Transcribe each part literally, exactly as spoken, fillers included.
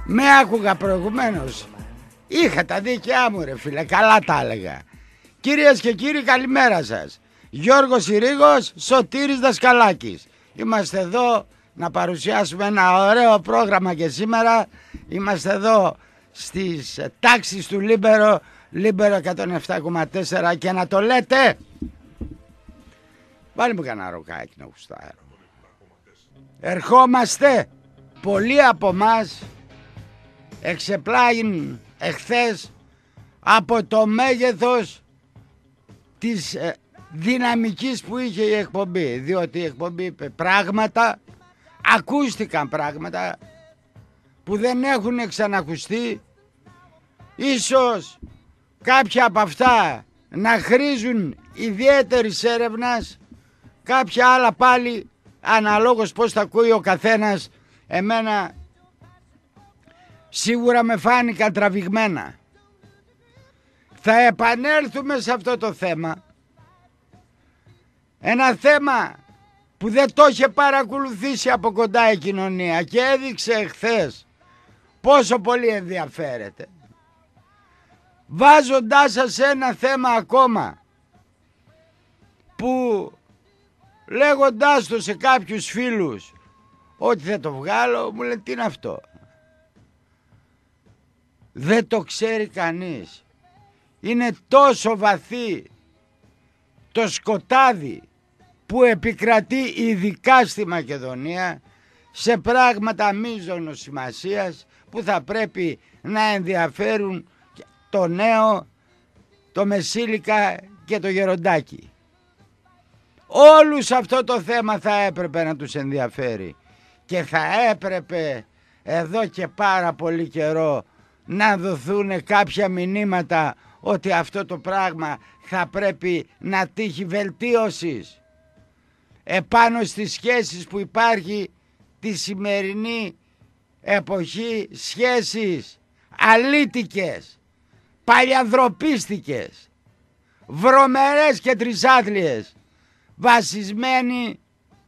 Με άκουγα προηγουμένως. Είχα τα δίκαιά μου ρε φίλε, καλά τα έλεγα. Κυρίες και κύριοι, καλημέρα σας. Γιώργος Ηρήγος, Σωτήρης Δασκαλάκης. Είμαστε εδώ να παρουσιάσουμε ένα ωραίο πρόγραμμα και σήμερα. Είμαστε εδώ στις τάξεις του Λίμπερο, Λίμπερο εκατόν επτά κόμμα τέσσερα, και να το λέτε. Βάλει μου κανένα ροκάκι να γουστάρω. Ερχόμαστε. Πολλοί από εμάς εξεπλάγην εχθές από το μέγεθος της ε, δυναμικής που είχε η εκπομπή, διότι η εκπομπή είπε πράγματα, ακούστηκαν πράγματα που δεν έχουν ξανακουστεί. Ίσως κάποια από αυτά να χρήζουν ιδιαίτερης έρευνας, κάποια άλλα πάλι αναλόγως πώς τα ακούει ο καθένας. Εμένα σίγουρα με φάνηκαν τραβηγμένα. Θα επανέλθουμε σε αυτό το θέμα. Ένα θέμα που δεν το είχε παρακολουθήσει από κοντά η κοινωνία και έδειξε εχθές πόσο πολύ ενδιαφέρεται. Βάζοντάς σας σε ένα θέμα ακόμα που λέγοντάς το σε κάποιους φίλους ότι θα το βγάλω, μου λένε τι είναι αυτό. Δεν το ξέρει κανείς. Είναι τόσο βαθύ το σκοτάδι που επικρατεί ειδικά στη Μακεδονία σε πράγματα μείζωνος σημασίας που θα πρέπει να ενδιαφέρουν το νέο, το Μεσήλικα και το Γεροντάκι. Όλους αυτό το θέμα θα έπρεπε να τους ενδιαφέρει και θα έπρεπε εδώ και πάρα πολύ καιρό να δοθούν κάποια μηνύματα ότι αυτό το πράγμα θα πρέπει να τύχει βελτίωσης επάνω στις σχέσεις που υπάρχει τη σημερινή εποχή, σχέσεις αλήτικες, παλιανδροπίστικες, βρωμερές και τρισάθλιες, βασισμένοι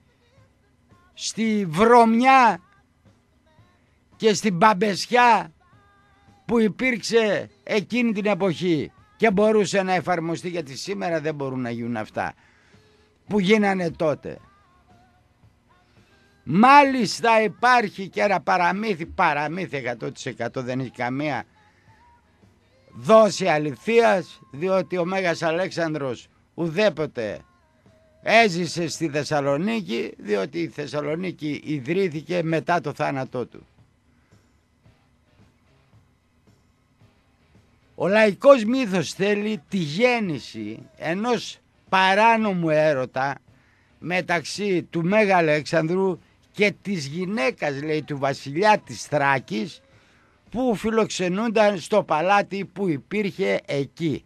στη βρωμιά και στην μπαμπεσιά που υπήρξε εκείνη την εποχή και μπορούσε να εφαρμοστεί, γιατί σήμερα δεν μπορούν να γίνουν αυτά που γίνανε τότε. Μάλιστα υπάρχει και ένα παραμύθι, παραμύθι εκατό τοις εκατό, δεν έχει καμία δόση αληθείας, διότι ο Μέγας Αλέξανδρος ουδέποτε έζησε στη Θεσσαλονίκη, διότι η Θεσσαλονίκη ιδρύθηκε μετά το θάνατό του. Ο λαϊκός μύθος θέλει τη γέννηση ενός παράνομου έρωτα μεταξύ του Μέγα Αλέξανδρου και της γυναίκας, λέει, του βασιλιά της Θράκης, που φιλοξενούνταν στο παλάτι που υπήρχε εκεί.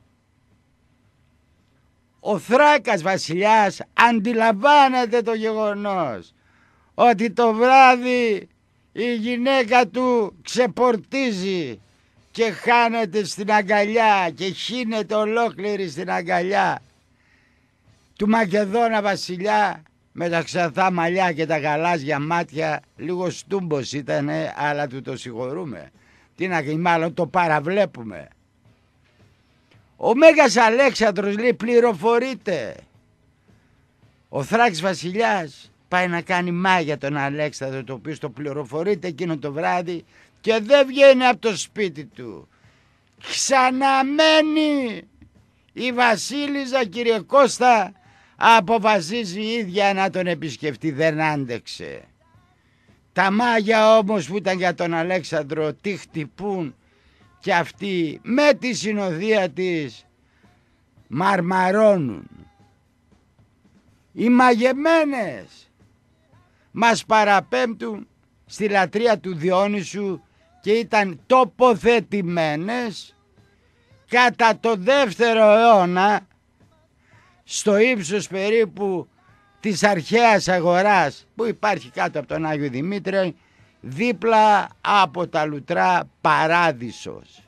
Ο Θράκας βασιλιάς αντιλαμβάνεται το γεγονός ότι το βράδυ η γυναίκα του ξεπορτίζει και χάνεται στην αγκαλιά και χύνεται ολόκληρη στην αγκαλιά του Μακεδόνα βασιλιά με τα ξανθά μαλλιά και τα γαλάζια μάτια. Λίγο στούμπος ήτανε, αλλά του το συγχωρούμε. Τι να γίνει, μάλλον το παραβλέπουμε. Ο Μέγας Αλέξανδρος, λέει, πληροφορείται. Ο Θράκης βασιλιάς πάει να κάνει μάγια τον Αλέξανδρο, το οποίο το πληροφορείται εκείνο το βράδυ και δεν βγαίνει από το σπίτι του. Ξαναμένει η βασίλισσα, κύριε Κώστα, αποφασίζει η ίδια να τον επισκεφτεί, δεν άντεξε. Τα μάγια όμως που ήταν για τον Αλέξανδρο τι χτυπούν και αυτοί με τη συνοδεία της μαρμαρώνουν. Οι μαγεμένες μας παραπέμπτουν στη λατρεία του Διόνυσου και ήταν τοποθετημένες κατά το δεύτερο αιώνα στο ύψος περίπου της αρχαίας αγοράς που υπάρχει κάτω από τον Άγιο Δημήτρη, δίπλα από τα Λουτρά Παράδεισος.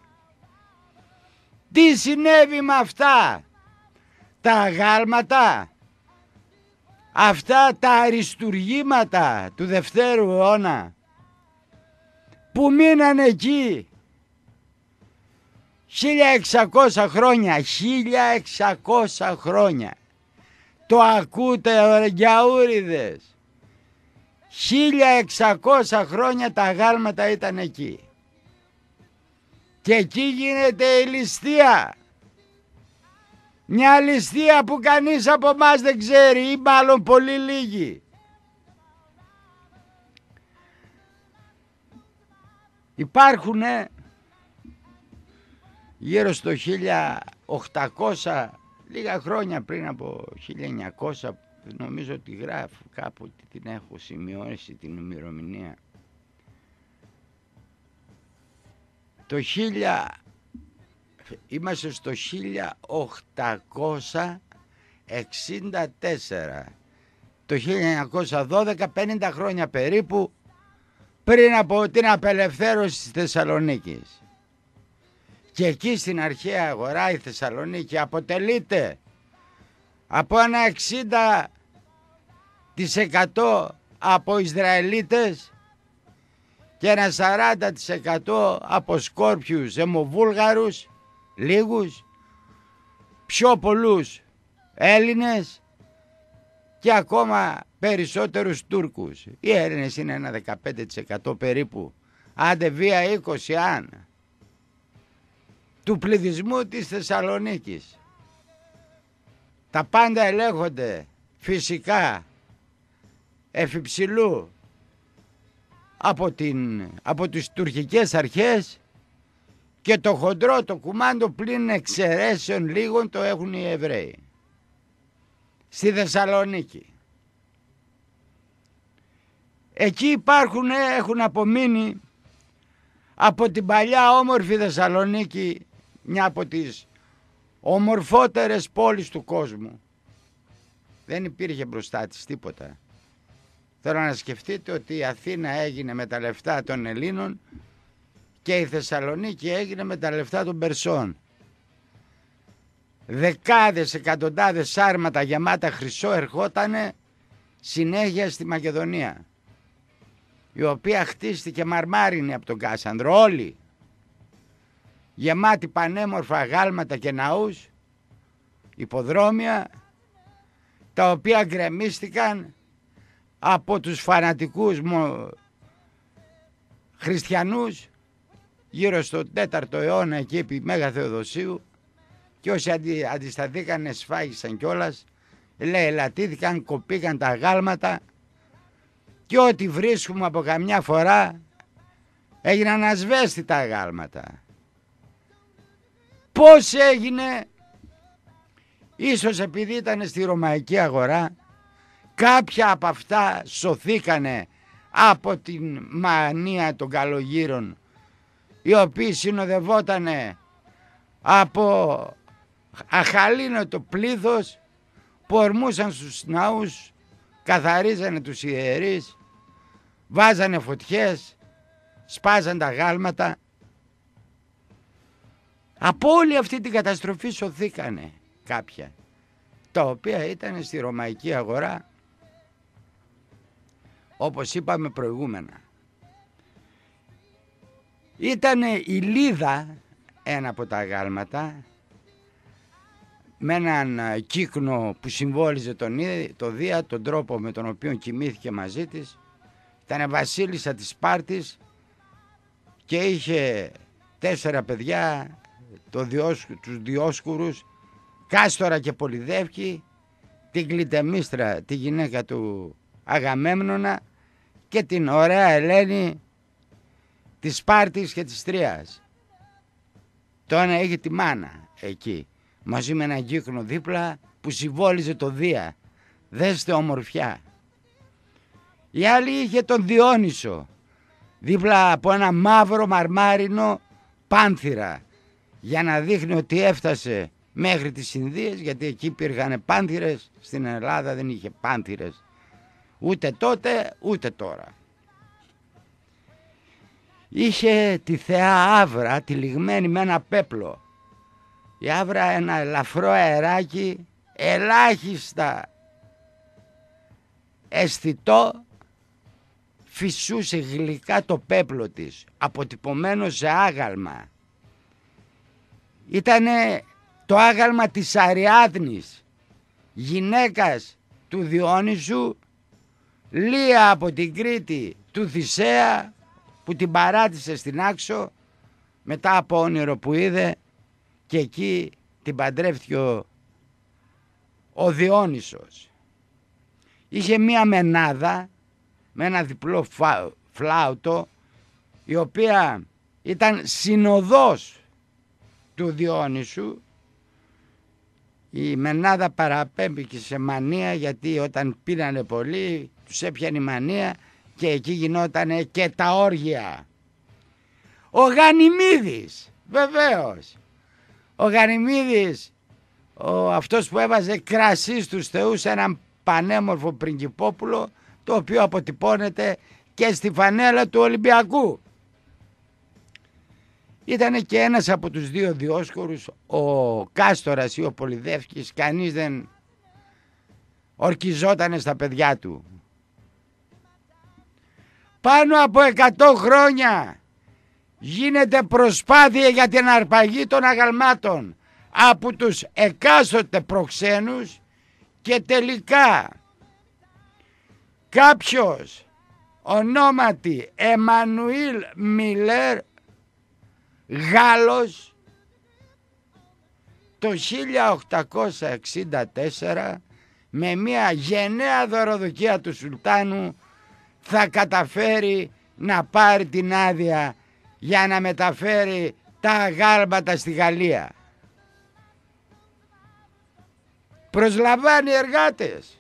Τι συνέβη με αυτά τα αγάλματα, αυτά τα αριστουργήματα του δευτέρου αιώνα? που μείνανε εκεί χίλια εξακόσια χρόνια, χίλια εξακόσια χρόνια. Το ακούτε γιαούριδες? χίλια εξακόσια χρόνια τα γάλματα ήταν εκεί. Και εκεί γίνεται η ληστεία. Μια ληστεία που κανείς από εμάς δεν ξέρει ή μάλλον πολύ λίγοι. Υπάρχουν γύρω στο χίλια οκτακόσια, λίγα χρόνια πριν από χίλια εννιακόσια, νομίζω ότι γράφω κάπου, την έχω σημειώσει την ημερομηνία. Το χίλια, είμαστε στο χίλια οκτακόσια εξήντα τέσσερα, το χίλια εννιακόσια δώδεκα, πενήντα χρόνια περίπου πριν από την απελευθέρωση της Θεσσαλονίκης. Και εκεί στην αρχαία αγορά η Θεσσαλονίκη αποτελείται από ένα εξήντα τοις εκατό από Ισραηλίτες και ένα σαράντα τοις εκατό από Σκόρπιους, Αιμοβούλγαρους, λίγους, πιο πολλούς Έλληνες και ακόμα περισσότερους Τούρκους. Οι Έλληνες είναι ένα δεκαπέντε τοις εκατό περίπου, άντε βία είκοσι τοις εκατό αν, του πληθυσμού της Θεσσαλονίκης. Τα πάντα ελέγχονται φυσικά εφιψηλού από, την, από τις τουρκικές αρχές και το χοντρό, το κουμάντο πλην εξαιρέσεων λίγων το έχουν οι Εβραίοι στη Θεσσαλονίκη. Εκεί υπάρχουν, έχουν απομείνει από την παλιά όμορφη Θεσσαλονίκη, μια από τις ομορφότερες πόλεις του κόσμου. Δεν υπήρχε μπροστά της τίποτα. Θέλω να σκεφτείτε ότι η Αθήνα έγινε με τα λεφτά των Ελλήνων και η Θεσσαλονίκη έγινε με τα λεφτά των Περσών. Δεκάδες, εκατοντάδες άρματα γεμάτα χρυσό ερχότανε συνέχεια στη Μακεδονία, η οποία χτίστηκε μαρμάρινη από τον Κάσανδρο, όλοι γεμάτη πανέμορφα γάλματα και ναούς, υποδρόμια, τα οποία γκρεμίστηκαν από τους φανατικούς χριστιανούς γύρω στο τέταρτο αιώνα εκεί επί Μέγα Θεοδοσίου, και όσοι αντι, αντισταθήκαν σφάγισαν κιόλας, λέει, ελαττήθηκαν, κοπήκαν τα γάλματα και ό,τι βρίσκουμε από καμιά φορά έγιναν ασβέστητα γάλματα. Πώς έγινε? Ίσως επειδή ήταν στη Ρωμαϊκή αγορά, κάποια από αυτά σωθήκανε από την μανία των καλογύρων, οι οποίοι συνοδευότανε από αχαλήνοτο πλήθος που ορμούσαν στους ναούς, καθαρίζανε τους ιερείς, βάζανε φωτιές, σπάζαν τα γάλματα. Από όλη αυτή την καταστροφή σωθήκανε κάποια, τα οποία ήταν στη Ρωμαϊκή αγορά, όπως είπαμε προηγούμενα. Ήτανε η Λίδα ένα από τα γάλματα, με έναν κύκνο που συμβόλιζε τον, το Δία, τον τρόπο με τον οποίο κοιμήθηκε μαζί της. Ήτανε βασίλισσα της Σπάρτης και είχε τέσσερα παιδιά, το Διόσκου, τους Διόσκουρους, Κάστορα και Πολυδεύκη, την Κλητεμίστρα, τη γυναίκα του Αγαμέμνονα, και την ωραία Ελένη της Σπάρτης και της Τρίας. Τώρα είχε τη μάνα εκεί, μαζί με έναν κύκνο δίπλα που συμβόλιζε το Δία. Δέστε ομορφιά. Η άλλη είχε τον Διόνυσο, δίπλα από ένα μαύρο μαρμάρινο πάνθυρα, για να δείχνει ότι έφτασε μέχρι τις Ινδίες, γιατί εκεί υπήρχαν πάνθυρες, στην Ελλάδα δεν είχε πάνθυρες, ούτε τότε ούτε τώρα. Είχε τη θεά Άβρα, τυλιγμένη με ένα πέπλο. Η Άβρα ένα ελαφρό αεράκι, ελάχιστα αισθητό, φυσούσε γλυκά το πέπλο της, αποτυπωμένο σε άγαλμα. Ήτανε το άγαλμα της Αριάδνης, γυναίκας του Διόνυσου, Λία από την Κρήτη του Θησέα, που την παράτησε στην Άξο μετά από όνειρο που είδε, και εκεί την παντρεύτηκε ο, ο Διόνυσος. Είχε μία μενάδα με ένα διπλό φλάουτο, η οποία ήταν συνοδός του Διόνυσου. Η μενάδα παραπέμπηκε σε μανία, γιατί όταν πίνανε πολύ τους έπιανε η μανία και εκεί γινότανε και τα όργια. Ο Γανιμίδης, βεβαίως, ο Γανιμίδης, ο, αυτός που έβαζε κρασί στους θεούς, έναν πανέμορφο πριγκιπόπουλο, το οποίο αποτυπώνεται και στη φανέλα του Ολυμπιακού. Ήτανε και ένας από τους δύο Διόσκορους, ο Κάστορας ή ο Πολυδεύκης, κανείς δεν ορκιζότανε στα παιδιά του. Πάνω από εκατό χρόνια γίνεται προσπάθεια για την αρπαγή των αγαλμάτων από τους εκάστοτε προξένους και τελικά κάποιος ονόματι Εμμανουήλ Μίλερ, Γάλλος, το χίλια οκτακόσια εξήντα τέσσερα, με μια γενναία δωροδοκία του Σουλτάνου, θα καταφέρει να πάρει την άδεια για να μεταφέρει τα αγάλματα στη Γαλλία. Προσλαμβάνει εργάτες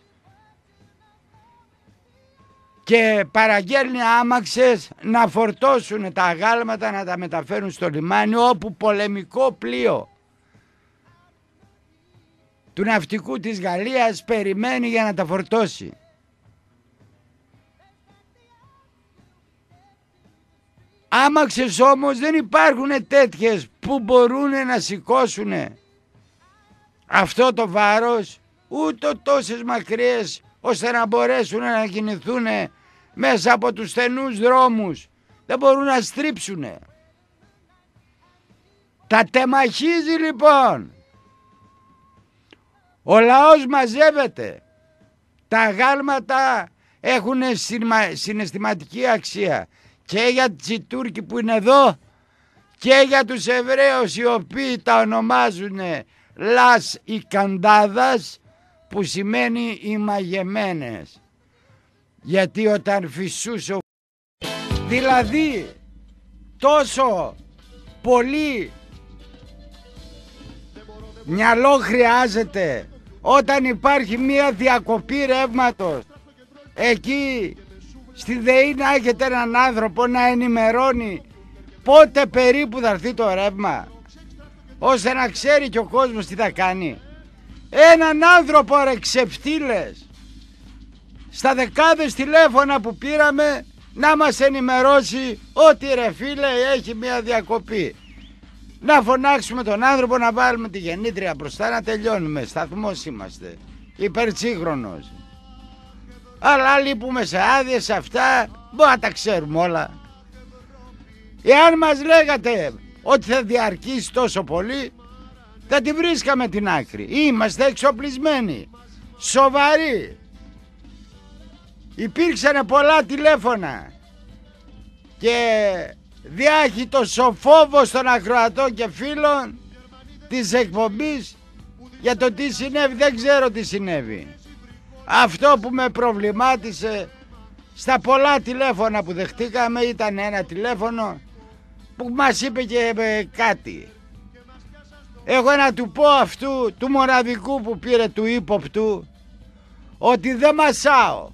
και παραγγέλνει άμαξες να φορτώσουν τα αγάλματα, να τα μεταφέρουν στο λιμάνι, όπου πολεμικό πλοίο του ναυτικού της Γαλλίας περιμένει για να τα φορτώσει. Άμαξες όμως δεν υπάρχουν τέτοιες που μπορούν να σηκώσουν αυτό το βάρος, ούτε τόσες μακριές ώστε να μπορέσουν να κινηθούν μέσα από τους στενούς δρόμους. Δεν μπορούν να στρίψουν. Τα τεμαχίζει λοιπόν. Ο λαός μαζεύεται. Τα αγάλματα έχουν συναισθηματική αξία και για τις Τούρκοι που είναι εδώ και για τους Εβραίους, οι οποίοι τα ονομάζουν Λας Ικαντάδας, που σημαίνει οι μαγεμένες, γιατί όταν φυσούσε ο... δηλαδή τόσο πολύ μυαλό χρειάζεται όταν υπάρχει μία διακοπή ρεύματος εκεί στη ΔΕΗ, να έχετε έναν άνθρωπο να ενημερώνει πότε περίπου θα έρθει το ρεύμα, ώστε να ξέρει και ο κόσμος τι θα κάνει. Έναν άνθρωπο ρε ξεφτύλες, στα δεκάδες τηλέφωνα που πήραμε, να μας ενημερώσει ότι ρε φίλε έχει μια διακοπή. Να φωνάξουμε τον άνθρωπο, να βάλουμε τη γεννήτρια μπροστά, να τελειώνουμε. Σταθμός είμαστε, υπερσύγχρονος. Αλλά λείπουμε σε άδειες αυτά, μπορεί να τα ξέρουμε όλα. Εάν μας λέγατε ότι θα διαρκήσει τόσο πολύ, θα τη βρίσκαμε την άκρη. Είμαστε εξοπλισμένοι, σοβαροί. Υπήρξαν πολλά τηλέφωνα και διάχυτος ο φόβος των ακροατών και φίλων της εκπομπής για το τι συνέβη. Δεν ξέρω τι συνέβη. Αυτό που με προβλημάτισε στα πολλά τηλέφωνα που δεχτήκαμε ήταν ένα τηλέφωνο που μας είπε και κάτι. Εγώ να του πω αυτού του μοναδικού που πήρε του ύποπτου ότι δεν μασάω.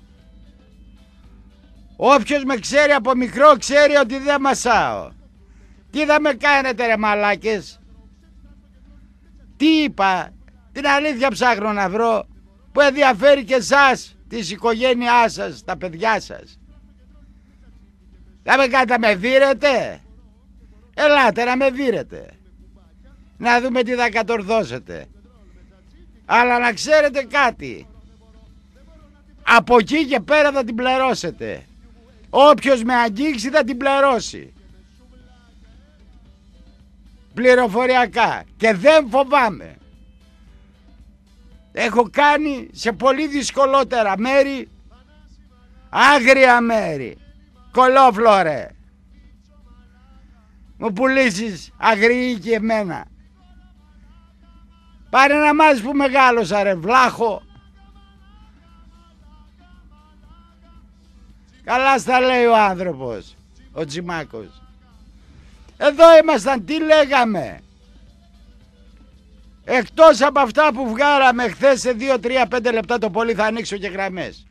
Όποιος με ξέρει από μικρό ξέρει ότι δεν μασάω. Τι θα με κάνετε ρε μαλάκες? Τι είπα? Την αλήθεια ψάχνω να βρω, που ενδιαφέρει και εσάς, της οικογένειάς σας, τα παιδιά σας. Θα με κάνετε να με δείρετε? Ελάτε να με δείρετε, να δούμε τι θα κατορθώσετε. Αλλά να ξέρετε κάτι, από εκεί και πέρα θα την πληρώσετε. Όποιος με αγγίξει θα την πληρώσει. Πληροφοριακά. Και δεν φοβάμαι. Έχω κάνει σε πολύ δυσκολότερα μέρη, άγρια μέρη. Κολόφλωρε. Μου πουλήσεις αγριή και εμένα. Πάρε να μάθεις που μεγάλωσα ρε βλάχο. Καλά στα λέει ο άνθρωπος, ο Τζιμάκος. Εδώ ήμασταν, τι λέγαμε. Εκτός από αυτά που βγάλαμε χθες σε δύο τρία πέντε λεπτά το πολύ, θα ανοίξω και γραμμές.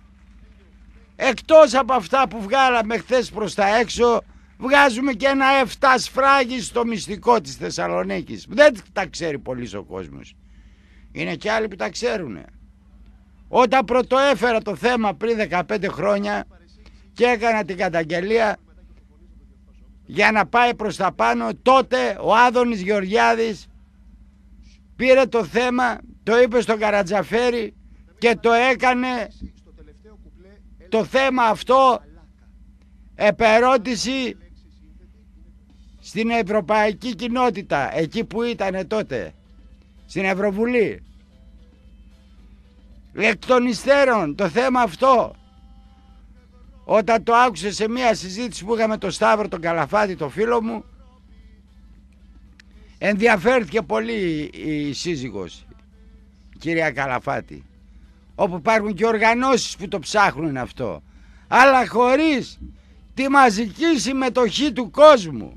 Εκτός από αυτά που βγάλαμε χθες προς τα έξω, βγάζουμε και ένα εφτά σφράγι στο μυστικό της Θεσσαλονίκης. Δεν τα ξέρει πολύς ο κόσμος. Είναι και άλλοι που τα ξέρουνε. Όταν πρωτοέφερα το θέμα πριν δεκαπέντε χρόνια και έκανα την καταγγελία για να πάει προς τα πάνω, τότε ο Άδωνης Γεωργιάδης πήρε το θέμα, το είπε στον Καρατζαφέρη και το έκανε το θέμα αυτό επερώτηση στην ευρωπαϊκή κοινότητα, εκεί που ήταν τότε, στην Ευρωβουλή. Εκ των υστέρων το θέμα αυτό, όταν το άκουσε σε μια συζήτηση που είχαμε το Σταύρο τον Καλαφάτη, το φίλο μου, ενδιαφέρθηκε πολύ η σύζυγος, η κυρία Καλαφάτη, όπου υπάρχουν και οργανώσεις που το ψάχνουν αυτό, αλλά χωρίς τη μαζική συμμετοχή του κόσμου,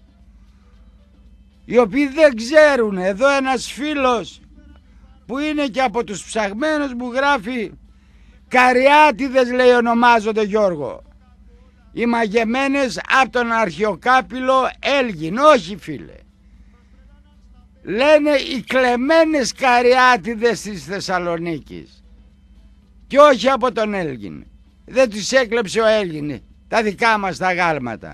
οι οποίοι δεν ξέρουν. Εδώ ένας φίλος που είναι και από τους ψαγμένους μου γράφει Καριάτιδες, λέει, ονομάζονται, Γιώργο, οι μαγεμένες από τον αρχαιοκάπηλο Έλγιν. Όχι φίλε, λένε οι κλεμμένες Καριάτιδες της Θεσσαλονίκης και όχι από τον Έλγιν. Δεν τους έκλεψε ο Έλγιν τα δικά μας τα γάλματα,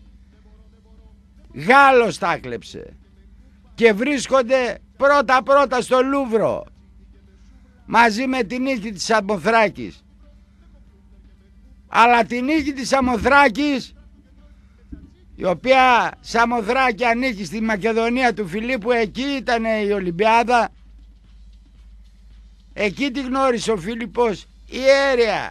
Γάλλος τα έκλεψε και βρίσκονται πρώτα πρώτα στο Λούβρο μαζί με την νίκη της Σαμοθράκης. Αλλά την νίκη της Σαμοθράκης, η οποία Σαμοθράκη ανήκει στη Μακεδονία του Φιλίππου, εκεί ήταν η Ολυμπιάδα, εκεί τη γνώρισε ο Φίλιππος ιέρεα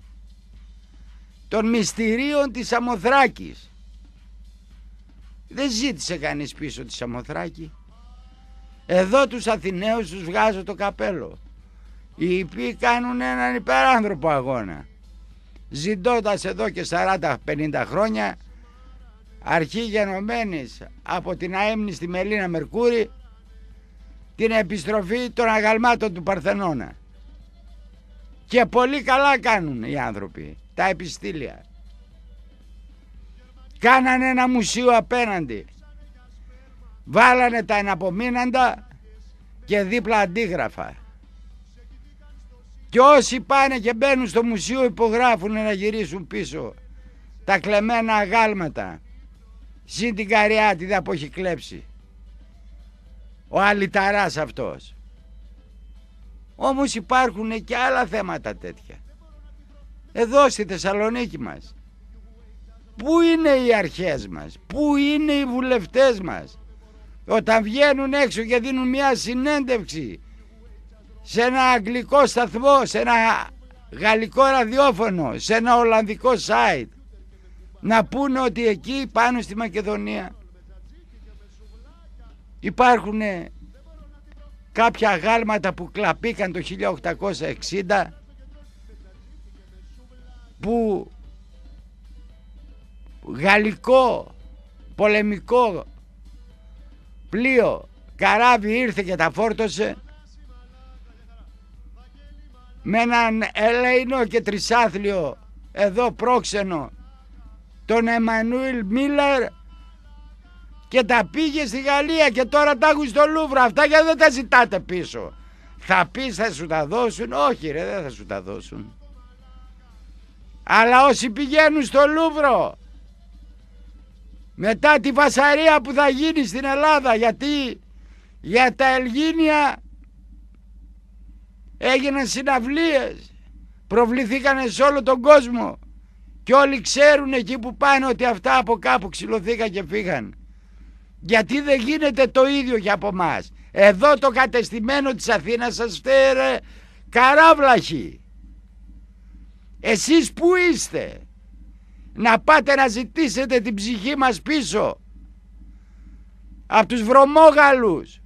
των μυστηρίων της Σαμοθράκης. Δεν ζήτησε κανείς πίσω τη Σαμοθράκη. Εδώ τους Αθηναίους τους βγάζω το καπέλο, οι οποίοι κάνουν έναν υπεράνθρωπο αγώνα, ζητώντας εδώ και σαράντα πενήντα χρόνια, αρχή γενομένης από την αείμνηστη Μελίνα Μερκούρη, την επιστροφή των αγαλμάτων του Παρθενώνα. Και πολύ καλά κάνουν οι άνθρωποι, τα επιστήλια. Κάνανε ένα μουσείο απέναντι, βάλανε τα εναπομείναντα και δίπλα αντίγραφα. Και όσοι πάνε και μπαίνουν στο μουσείο υπογράφουν να γυρίσουν πίσω τα κλεμμένα αγάλματα, συν την Καριάτιδα που έχει κλέψει ο αλυταράς αυτός. Όμως υπάρχουν και άλλα θέματα τέτοια εδώ στη Θεσσαλονίκη μας. Πού είναι οι αρχές μας, πού είναι οι βουλευτές μας, όταν βγαίνουν έξω και δίνουν μια συνέντευξη σε ένα αγγλικό σταθμό, σε ένα γαλλικό ραδιόφωνο, σε ένα ολλανδικό site, να πούνε ότι εκεί πάνω στη Μακεδονία υπάρχουν κάποια αγάλματα που κλαπήκαν το χίλια οκτακόσια εξήντα, που γαλλικό πολεμικό πλοίο, καράβι, ήρθε και τα φόρτωσε με έναν ελεηνό και τρισάθλιο εδώ πρόξενο, τον Εμμανουήλ Μίλλερ, και τα πήγε στη Γαλλία και τώρα τα έχουν στο Λούβρο. Αυτά γιατί δεν τα ζητάτε πίσω. Θα πεις θα σου τα δώσουν? Όχι ρε, δεν θα σου τα δώσουν. Αλλά όσοι πηγαίνουν στο Λούβρο, μετά τη βασαρία που θα γίνει στην Ελλάδα, γιατί για τα Ελγίνια έγιναν συναυλίες, προβληθήκανε σε όλο τον κόσμο Και όλοι ξέρουν εκεί που πάνε ότι αυτά από κάπου ξυλωθήκαν και φύγαν. Γιατί δεν γίνεται το ίδιο για από εμάς? Εδώ το κατεστημένο της Αθήνας σας φταίει καράβλαχοι. Εσείς που είστε? Να πάτε να ζητήσετε την ψυχή μας πίσω από τους βρωμόγαλους.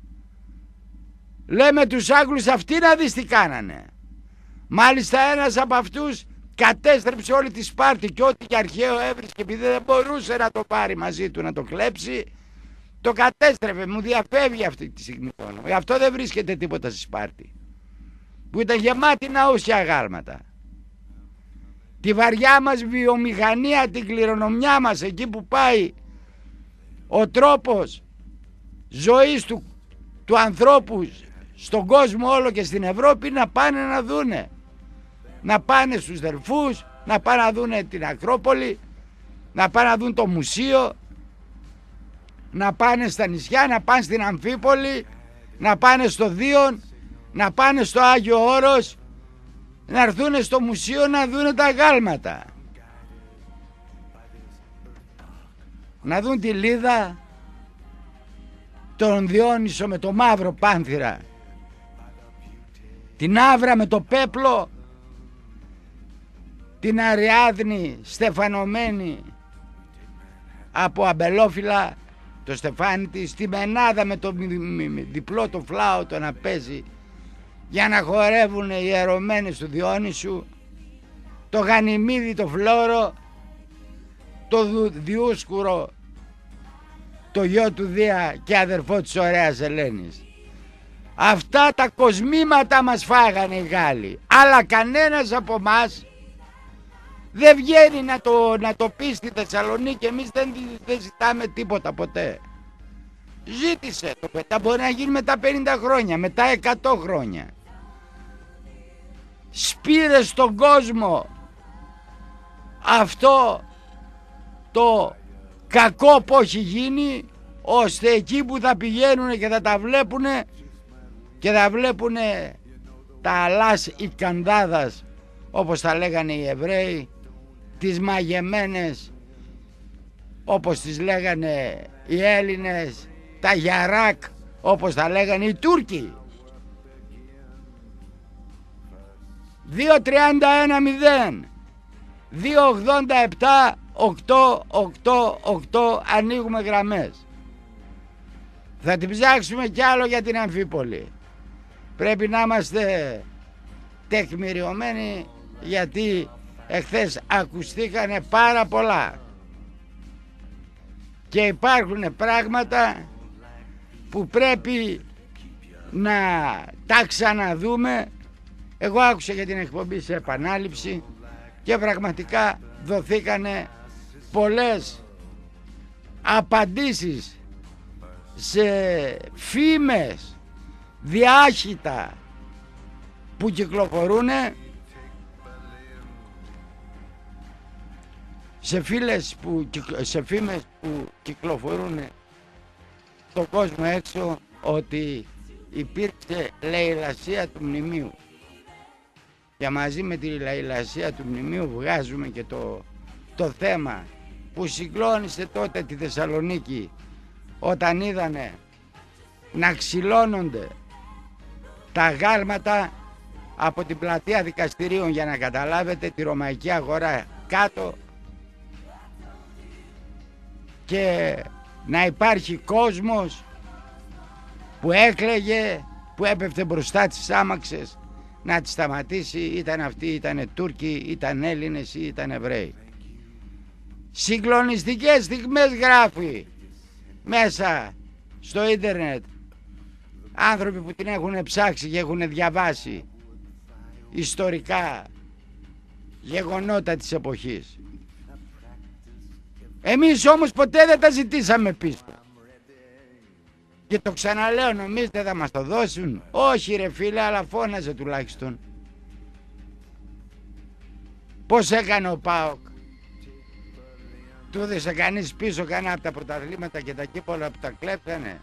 Λέμε τους Άγγλους, αυτοί να δεις τι κάνανε. Μάλιστα ένας από αυτούς κατέστρεψε όλη τη Σπάρτη και ό,τι και αρχαίο έβρισκε, επειδή δεν μπορούσε να το πάρει μαζί του να το κλέψει, το κατέστρεφε. Μου διαφεύγει αυτή τη στιγμή. Γι' αυτό δεν βρίσκεται τίποτα στη Σπάρτη, που ήταν γεμάτη ναούς και αγάλματα. Τη βαριά μας βιομηχανία, την κληρονομιά μας, εκεί που πάει ο τρόπος ζωής του, του ανθρώπου στον κόσμο όλο και στην Ευρώπη, να πάνε να δούνε. Να πάνε στους Δελφούς, να πάνε να δούνε την Ακρόπολη, να πάνε να δουν το μουσείο, να πάνε στα νησιά, να πάνε στην Αμφίπολη, να πάνε στο Δίον, να πάνε στο Άγιο Όρος, να έρθουν στο μουσείο να δούνε τα αγάλματα. Να δουν τη Λίδα, τον Διόνυσο με το μαύρο πάνθυρα, την Άβρα με το πέπλο, την Αριάδνη στεφανωμένη από αμπελόφυλλα, το στεφάνι της, τη Μενάδα με το διπλό το φλάουτο να παίζει για να χορεύουν οι ιερωμένες του Διόνυσου, το Γανιμίδη το Φλόρο, το Διούσκουρο, το γιο του Δία και αδερφό της ωραίας Ελένης. Αυτά τα κοσμήματα μας φάγανε οι Γάλλοι, αλλά κανένας από εμάς δεν βγαίνει να το, να το πει στη Θεσσαλονίκη. Εμείς δεν, δεν ζητάμε τίποτα ποτέ. Ζήτησε το πετά, μπορεί να γίνει μετά πενήντα χρόνια, μετά εκατό χρόνια. Σπήρε στον κόσμο αυτό το κακό που έχει γίνει, ώστε εκεί που θα πηγαίνουν και θα τα βλέπουνε και θα βλέπουνε τα αλάς ικανδάδας, όπως τα λέγανε οι Εβραίοι, τις μαγεμένες, όπως τις λέγανε οι Έλληνες, τα γιαράκ, όπως τα λέγανε οι Τούρκοι. Δύο τριάντα ένα μηδέν, δύο ογδόντα επτά, οκτώ οκτώ οκτώ, ανοίγουμε γραμμές. Θα την ψάξουμε κι άλλο για την Αμφίπολη. Πρέπει να είμαστε τεκμηριωμένοι, γιατί εχθές ακουστήκανε πάρα πολλά και υπάρχουν πράγματα που πρέπει να τα ξαναδούμε. Εγώ άκουσα για την εκπομπή σε επανάληψη και πραγματικά δοθήκανε πολλές απαντήσεις σε φήμες διάχυτα που κυκλοφορούν, σε, φίλες που, σε φήμες που κυκλοφορούν στον κόσμο έξω, ότι υπήρξε λαιλασία του μνημείου. Και μαζί με τη λαιλασία του μνημείου βγάζουμε και το, το θέμα που συγκλώνησε τότε τη Θεσσαλονίκη, όταν είδανε να ξυλώνονται τα αγάλματα από την πλατεία δικαστηρίων, για να καταλάβετε, τη Ρωμαϊκή Αγορά κάτω, και να υπάρχει κόσμος που έκλαιγε, που έπεφτε μπροστά τις άμαξες να τις σταματήσει, ήταν αυτοί, ήταν Τούρκοι, ήταν Έλληνες ή ήταν Εβραίοι. Συγκλονιστικές στιγμές γράφει μέσα στο ίντερνετ άνθρωποι που την έχουν ψάξει και έχουν διαβάσει ιστορικά γεγονότα της εποχής. Εμείς όμως ποτέ δεν τα ζητήσαμε πίσω. Και το ξαναλέω, νομίζετε θα μας το δώσουν? Όχι ρε φίλε, αλλά φώναζε τουλάχιστον. Πώς έκανε ο ΠΑΟΚ? Του έδωσε κανείς πίσω κανένα από τα πρωταθλήματα και τα κύπολα που τα κλέψανε?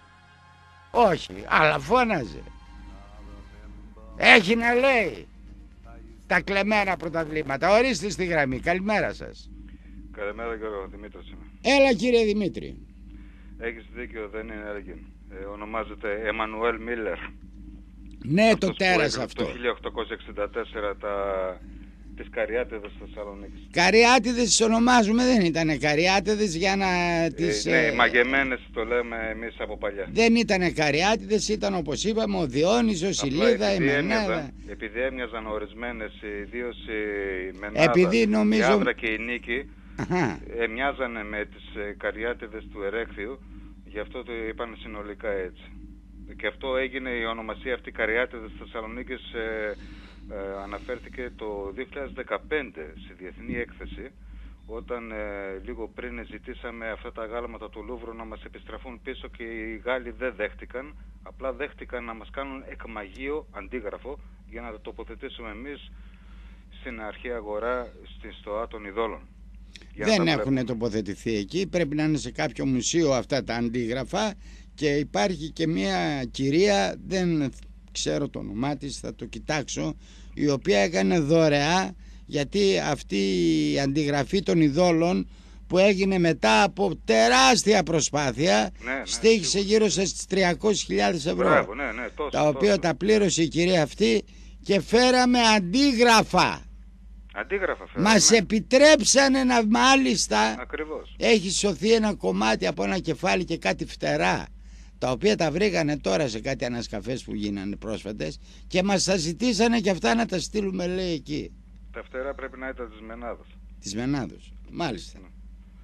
Όχι, αλλά φώναζε. Έχει να λέει. τα κλεμμένα πρωταθλήματα. Ορίστε στη γραμμή. Καλημέρα σας. Καλημέρα Γιώργο, Δημήτρης είμαι. Έλα κύριε Δημήτρη. Έχεις δίκιο, δεν είναι Έργιν. Ε, ονομάζεται Εμμανουέλ Μίλλερ. Ναι, αυτός το τέρας αυτό. Το χίλια οκτακόσια εξήντα τέσσερα τα... τις Καριάτιδες της Θεσσαλονίκης. Καριάτιδες τις ονομάζουμε, δεν ήτανε Καριάτιδες για να τις... Ε, ναι, ε... μαγεμένες το λέμε εμείς από παλιά. Δεν ήτανε Καριάτιδες, ήταν όπως είπαμε ο Διόνυσος, η Λίδα, η Μενάδα. Επειδή έμοιαζαν ορισμένες, ιδίως η Μενάδα, επειδή νομίζω... η Άβρα και η Νίκη, Αχα. έμοιαζαν με τις Καριάτιδες του Ερέχθιου, γι' αυτό το είπαν συνολικά έτσι. Και αυτό έγινε, η ονομασία αυτή Καριάτιδες της Θεσσαλονίκης ε, ε, αναφέρθηκε το δύο χιλιάδες δεκαπέντε στη διεθνή έκθεση, όταν ε, λίγο πριν ζητήσαμε αυτά τα γάλματα του Λούβρου να μας επιστραφούν πίσω και οι Γάλλοι δεν δέχτηκαν, απλά δέχτηκαν να μας κάνουν εκμαγείο αντίγραφο για να το τοποθετήσουμε εμείς στην αρχαία αγορά στην στοά των ειδόλων. Δεν έχουν τοποθετηθεί εκεί, πρέπει να είναι σε κάποιο μουσείο αυτά τα αντίγραφα και υπάρχει και μια κυρία, δεν ξέρω το όνομά της, θα το κοιτάξω, η οποία έκανε δωρεά, γιατί αυτή η αντιγραφή των ειδόλων που έγινε μετά από τεράστια προσπάθεια, ναι, ναι, στήχησε γύρω στις τριακόσιες χιλιάδες ευρώ. Μπράβο, ναι, ναι, τόσο, τα οποία τόσο. Τα πλήρωσε η κυρία αυτή και φέραμε αντίγραφα. Αντίγραφα φέραμε. Μας ναι. επιτρέψανε να, μάλιστα, ακριβώς, έχει σωθεί ένα κομμάτι από ένα κεφάλι και κάτι φτερά, τα οποία τα βρήκανε τώρα σε κάτι ανασκαφές που γίνανε πρόσφατες και μας τα ζητήσανε και αυτά να τα στείλουμε, λέει, εκεί. Τα φτερά πρέπει να ήταν της Μενάδος. Της Μενάδος, μάλιστα. Ναι.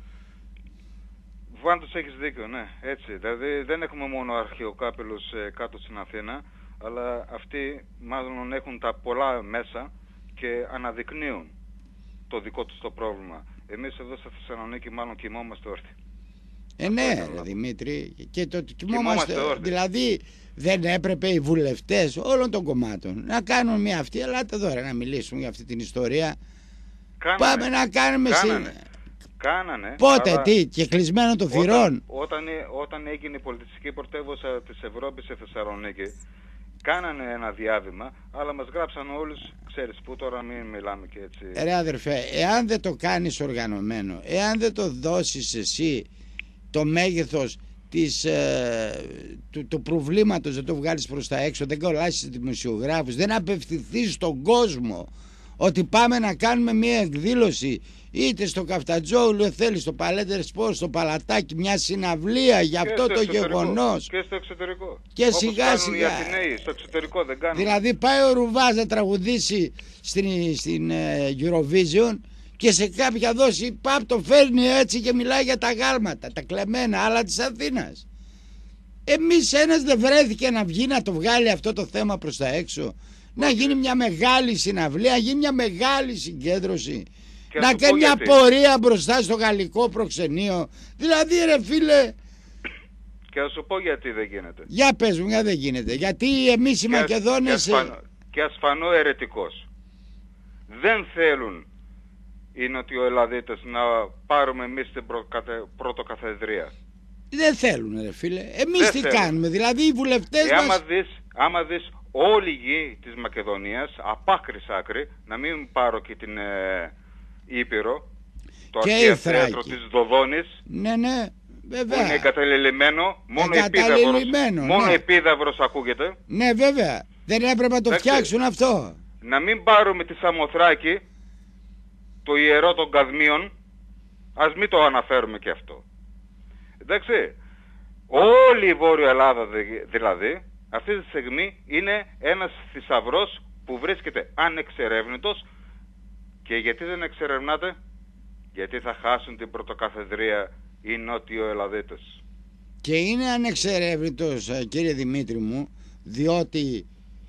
Βάντως έχεις δίκιο, ναι, έτσι. Δηλαδή δεν έχουμε μόνο αρχαιοκάπηλους ε, κάτω στην Αθήνα, αλλά αυτοί μάλλον έχουν τα πολλά μέσα και αναδεικνύουν το δικό τους το πρόβλημα. Εμείς εδώ στη Θεσσαλονίκη μάλλον κοιμόμαστε όρθιοι. Ε, ναι, ρε, Δημήτρη, και το κοιμόμαστε, δηλαδή δεν έπρεπε οι βουλευτές όλων των κομμάτων να κάνουν μια αυτή, ελάτε εδώ ρε, να μιλήσουμε για αυτή την ιστορία. Κάνανε, πάμε να κάνουμε κάνανε, συ... κάνανε, πότε, αλλά... τι, και κλεισμένο το θυρών. Όταν, όταν, όταν έγινε η πολιτιστική πρωτεύουσα της Ευρώπης σε Θεσσαλονίκη, κάνανε ένα διάβημα, αλλά μας γράψαν όλους, ξέρεις που, τώρα μην μιλάμε και έτσι. Ρε αδερφέ, εάν δεν το κάνεις οργανωμένο, εάν δεν το δώσεις εσύ το μέγεθος της, ε, του, του προβλήματος, δεν το βγάλεις προς τα έξω, δεν κολλάσεις δημοσιογράφους, δεν απευθυνθείς στον κόσμο ότι πάμε να κάνουμε μια εκδήλωση είτε στο Καφτατζόγλιο, θέλεις, στο Παλέντερ Σπορ, στο Παλατάκι, μια συναυλία για αυτό το γεγονός. Και στο εξωτερικό. Και όπως σιγά σιγά. Οι Αθηναίοι, στο εξωτερικό δεν κάνουν. Δηλαδή πάει ο Ρουβάς να τραγουδήσει στην, στην uh, Eurovision και σε κάποια δόση παπ το φέρνει έτσι και μιλάει για τα γάλματα, τα κλεμμένα, άλλα της Αθήνας. Εμείς ένας δεν βρέθηκε να βγει να το βγάλει αυτό το θέμα προς τα έξω, να γίνει μια μεγάλη συναυλία, να γίνει μια μεγάλη συγκέντρωση, και να κάνει μια γιατί. πορεία μπροστά στο γαλλικό προξενείο. Δηλαδή ρε φίλε. Και θα σου πω γιατί δεν γίνεται. Για πες μου, γιατί δεν γίνεται. Γιατί εμείς οι και Μακεδόνες... Και, ασφανώ, και ασφανώ ερετικός. Δεν θέλουν οι Νοτιοελλαδίτες να πάρουμε εμείς την πρωτοκαθεδρία. Δεν θέλουν ρε φίλε. Εμείς τι θέλουν. κάνουμε, δηλαδή οι βουλευτές ε, μας... Άμα δεις, άμα δεις όλη η γη της Μακεδονίας, από άκρη σ' άκρη, να μην πάρω και την ε, Ήπειρο, το αρχαίο θέατρο της Δοδόνης, ναι, ναι, βέβαια. Που είναι εγκαταλελειμμένο, μόνο επίδαυρος, μόνο ναι. επίδαυρος ακούγεται. Ναι βέβαια, δεν έπρεπε να το Εντάξει. φτιάξουν αυτό. Να μην πάρουμε τη Σαμοθράκη, το ιερό των Καδμίων, ας μην το αναφέρουμε και αυτό. Εντάξει, όλη η Βόρεια Ελλάδα δηλαδή, αυτή τη στιγμή είναι ένας θησαυρός που βρίσκεται ανεξερεύνητος. Και γιατί δεν εξερευνάται? Γιατί θα χάσουν την πρωτοκαθεδρία οι Νότιο-Ελλαδίτες. Και είναι ανεξερεύνητος, κύριε Δημήτρη μου, διότι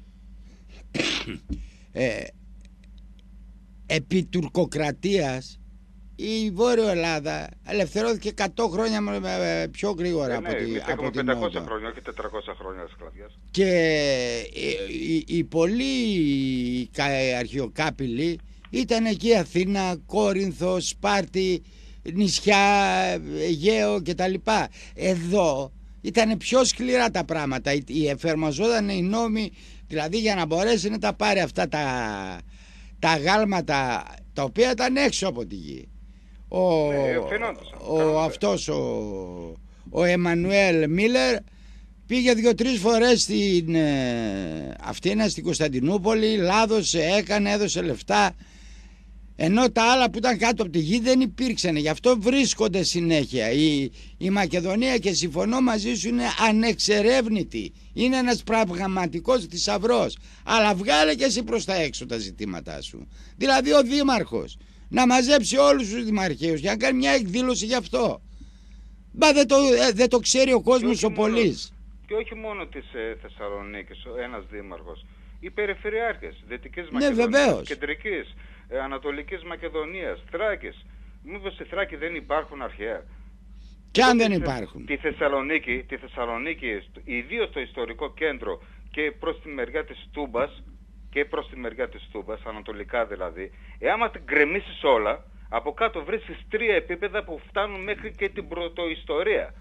ε, επί τουρκοκρατίας η Βόρειο Ελλάδα ελευθερώθηκε εκατό χρόνια πιο γρήγορα ε, ναι, από, τη, από την πεντακόσια Νότια. χρόνια, όχι τετρακόσια χρόνια σκλαβιάς. Και οι, οι, οι πολλοί αρχαιοκάπηλοι ήταν εκεί, Αθήνα, Κόρινθο, Σπάρτη, νησιά, Αιγαίο κτλ. Εδώ ήταν πιο σκληρά τα πράγματα. Εφαρμοζόταν οι νόμοι, δηλαδή για να μπορέσει να τα πάρει αυτά τα, τα αγάλματα τα οποία ήταν έξω από τη γη. Ο, ναι, ο, ο αυτός ο, ο Εμμανουέλ Μίλλερ πήγε δύο-τρεις φορές στην ε, Αυτίνα, στην Κωνσταντινούπολη, λάδωσε, έκανε, έδωσε λεφτά, ενώ τα άλλα που ήταν κάτω από τη γη δεν υπήρξαν. Γι' αυτό βρίσκονται συνέχεια. Η, η Μακεδονία, και συμφωνώ μαζί σου, είναι ανεξερεύνητη. Είναι ένας πραγματικός θησαυρός. Αλλά βγάλε και εσύ προς τα έξω τα ζητήματά σου. Δηλαδή ο δήμαρχος να μαζέψει όλους τους δημαρχείους και να κάνει μια εκδήλωση γι' αυτό. Μπα δεν το, ε, δεν το ξέρει ο κόσμος ο πολύς. Και όχι μόνο της ε, Θεσσαλονίκης, ένας δήμαρχος. Οι περιφερειάρχες, Δυτικής Ναι, Μακεδονίας, βεβαίως. Κεντρικής, ε, Ανατολικής Μακεδονίας, Θράκης. Μήπως στη Θράκη δεν υπάρχουν αρχαία? Και αν Τότε δεν στη- υπάρχουν. Τη Θεσσαλονίκη, τη Θεσσαλονίκη, ιδίως στο ιστορικό κέντρο και προς τη μεριά της Τούμπας, και προς τη μεριά της Τούμπας, ανατολικά δηλαδή, εάν την γκρεμίσεις όλα, από κάτω βρίσκεις τρία επίπεδα που φτάνουν μέχρι και την πρωτοϊστορία.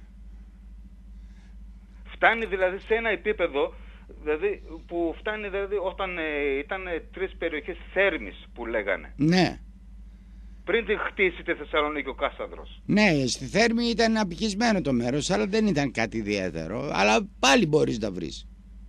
Φτάνει δηλαδή σε ένα επίπεδο, δηλαδή, που φτάνει δηλαδή όταν ε, ήταν ε, τρεις περιοχές θέρμης που λέγανε. Ναι. Πριν τη χτίσει τη Θεσσαλονίκη ο Κάσανδρος. Ναι, στη Θέρμη ήταν απικισμένο το μέρος, αλλά δεν ήταν κάτι ιδιαίτερο. Αλλά πάλι μπορείς να βρεις.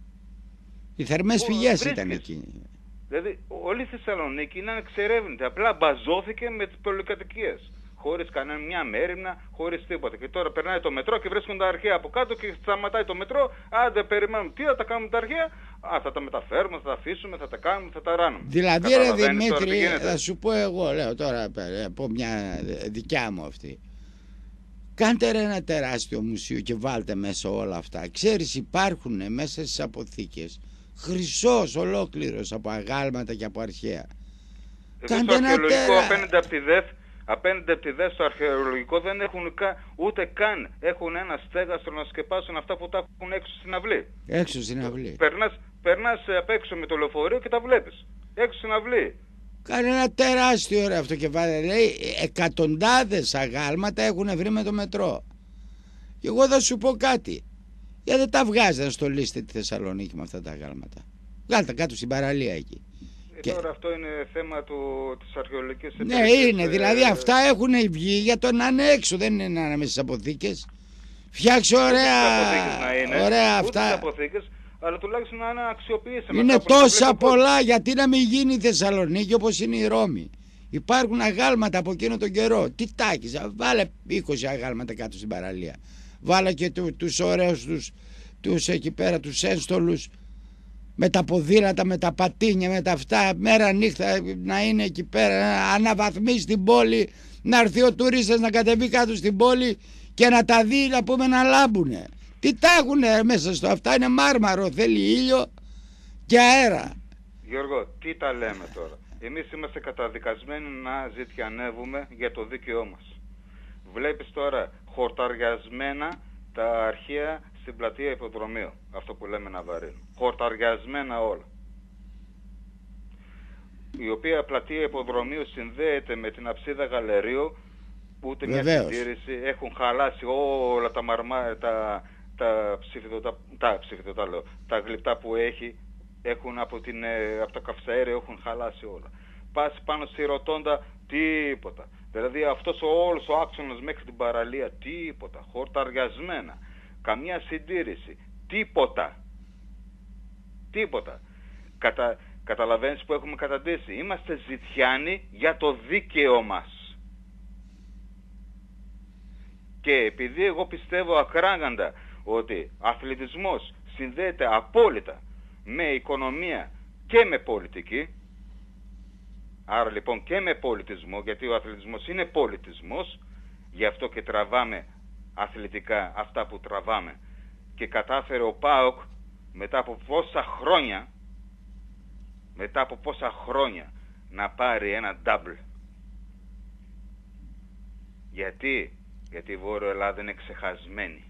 Οι θερμές Ω, πηγές βρίσκεις. ήταν εκεί. Δηλαδή όλη η Θεσσαλονίκη είναι εξερεύνητη. Απλά μπαζώθηκε με τις πολυκατοικίες. Χωρίς κανένα μια μέρημνα, χωρίς τίποτα. Και τώρα περνάει το μετρό και βρίσκουν τα αρχαία από κάτω και σταματάει το μετρό. Άντε περιμένουμε. Τι θα τα κάνουμε τα αρχαία? Α, θα τα μεταφέρουμε, θα τα αφήσουμε, θα τα κάνουμε, θα τα ράνουμε. Δηλαδή ρε Καταλαβαίνεις τώρα τι Δημήτρη, γίνεται? θα σου πω εγώ, λέω τώρα ε, από μια δικιά μου αυτή. Κάντε ρε ένα τεράστιο μουσείο και βάλτε μέσα όλα αυτά. Ξέρεις, υπάρχουν μέσα στις αποθήκες χρυσός ολόκληρος από αγάλματα και από αρχαία. Εδώ Κάντε στο ένα αρχαιολογικό τέρα. απέναντι από τη ΔΕΘ, απέναντι από τη ΔΕΘ στο αρχαιολογικό δεν έχουν κα, ούτε καν έχουν ένα στέγαστρο να σκεπάσουν αυτά που τα έχουν έξω στην αυλή. Έξω στην αυλή. Περνάς, περνάς απ' έξω με το λεωφορείο και τα βλέπεις. Έξω στην αυλή. Κάνε ένα τεράστιο ρε αυτό και βάλε, λέει, εκατοντάδες αγάλματα έχουν βρει με το μετρό. Και εγώ θα σου πω κάτι. Γιατί δεν τα βγάζετε να στολίσετε τη Θεσσαλονίκη με αυτά τα αγάλματα. Βγάλτε κάτω στην παραλία εκεί. Ε, Και- Τώρα αυτό είναι θέμα του, της αρχαιολογικής Ναι, υπηρεσίας, είναι. ε, Δηλαδή αυτά έχουν βγει για το να είναι έξω, δεν είναι να είναι μέσα στις αποθήκες. Φτιάξε ούτε ωραία, στις αποθήκες να είναι, ωραία ούτε στις αυτά. αποθήκες, αλλά τουλάχιστον να είναι αξιοποιήσιμα. Είναι αυτά που είναι τόσα τα βλέπω. πολλά, γιατί να μην γίνει η Θεσσαλονίκη όπως είναι η Ρώμη. Υπάρχουν αγάλματα από εκείνο τον καιρό. Τι τάκεις, βάλε είκοσι αγάλματα κάτω στην παραλία. Βάλε και του, τους ωραίους τους, τους εκεί πέρα, τους ένστολους, με τα ποδήλατα, με τα πατίνια, με τα αυτά, μέρα νύχτα να είναι εκεί πέρα, να αναβαθμίσει την πόλη, να έρθει ο τουρίστας να κατεβεί κάτω στην πόλη και να τα δει, να πούμε, να λάμπουνε. Τι τα έχουνε μέσα στο, αυτά είναι μάρμαρο, θέλει ήλιο και αέρα. Γιώργο, τι τα λέμε τώρα? Εμείς είμαστε καταδικασμένοι να ζητιανεύουμε για το δίκαιό μας. Βλέπεις τώρα χορταριασμένα τα αρχαία στην πλατεία Υποδρομίου, αυτό που λέμε Ναβαρίνο. Χορταριασμένα όλα. Η οποία πλατεία Υποδρομίου συνδέεται με την αψίδα Γαλερίου, ούτε μια Βεβαίως. συντήρηση, έχουν χαλάσει όλα τα μαρμά, τα, τα ψηφιδωτά, τα ψηφιδωτά λέω, τα γλυπτά που έχει, έχουν από, την, ε, από τα καυσαέρια έχουν χαλάσει όλα. Πας πάνω στη Ροτόντα, τίποτα. Δηλαδή αυτός ο όλος ο άξονας μέχρι την παραλία, τίποτα. Χορταριασμένα. Καμιά συντήρηση. Τίποτα. Τίποτα. Κατα, καταλαβαίνεις που έχουμε καταντήσει. Είμαστε ζητιάνοι για το δίκαιο μας. Και επειδή εγώ πιστεύω ακράγαντα ότι αθλητισμός συνδέεται απόλυτα με οικονομία και με πολιτική, άρα λοιπόν και με πολιτισμό, γιατί ο αθλητισμός είναι πολιτισμός, γι' αυτό και τραβάμε αθλητικά αυτά που τραβάμε. Και κατάφερε ο ΠΑΟΚ μετά από πόσα χρόνια, μετά από πόσα χρόνια να πάρει ένα double. Γιατί? Γιατί η Βόρειο Ελλάδα είναι ξεχασμένη.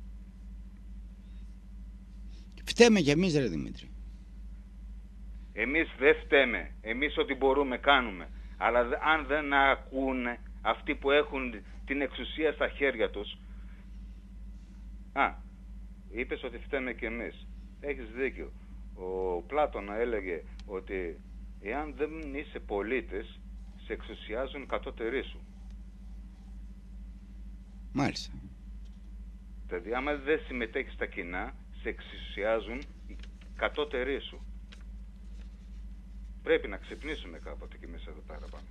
Φταίμε κι εμείς ρε Δημήτρη. Εμείς δεν φταίμε. Εμείς ό,τι μπορούμε κάνουμε. Αλλά αν δεν ακούνε αυτοί που έχουν την εξουσία στα χέρια τους... Α, είπες ότι φταίμε κι εμείς. Έχεις δίκιο. Ο Πλάτωνα έλεγε ότι Εάν δεν είσαι πολίτης, σε εξουσιάζουν οι κατώτεροι σου. Μάλιστα. Δηλαδή, άμα δεν συμμετέχεις στα κοινά, σε εξουσιάζουν οι κατώτεροι σου. Πρέπει να ξυπνήσουμε κάποτε και μέσα εδώ πέρα πάνω.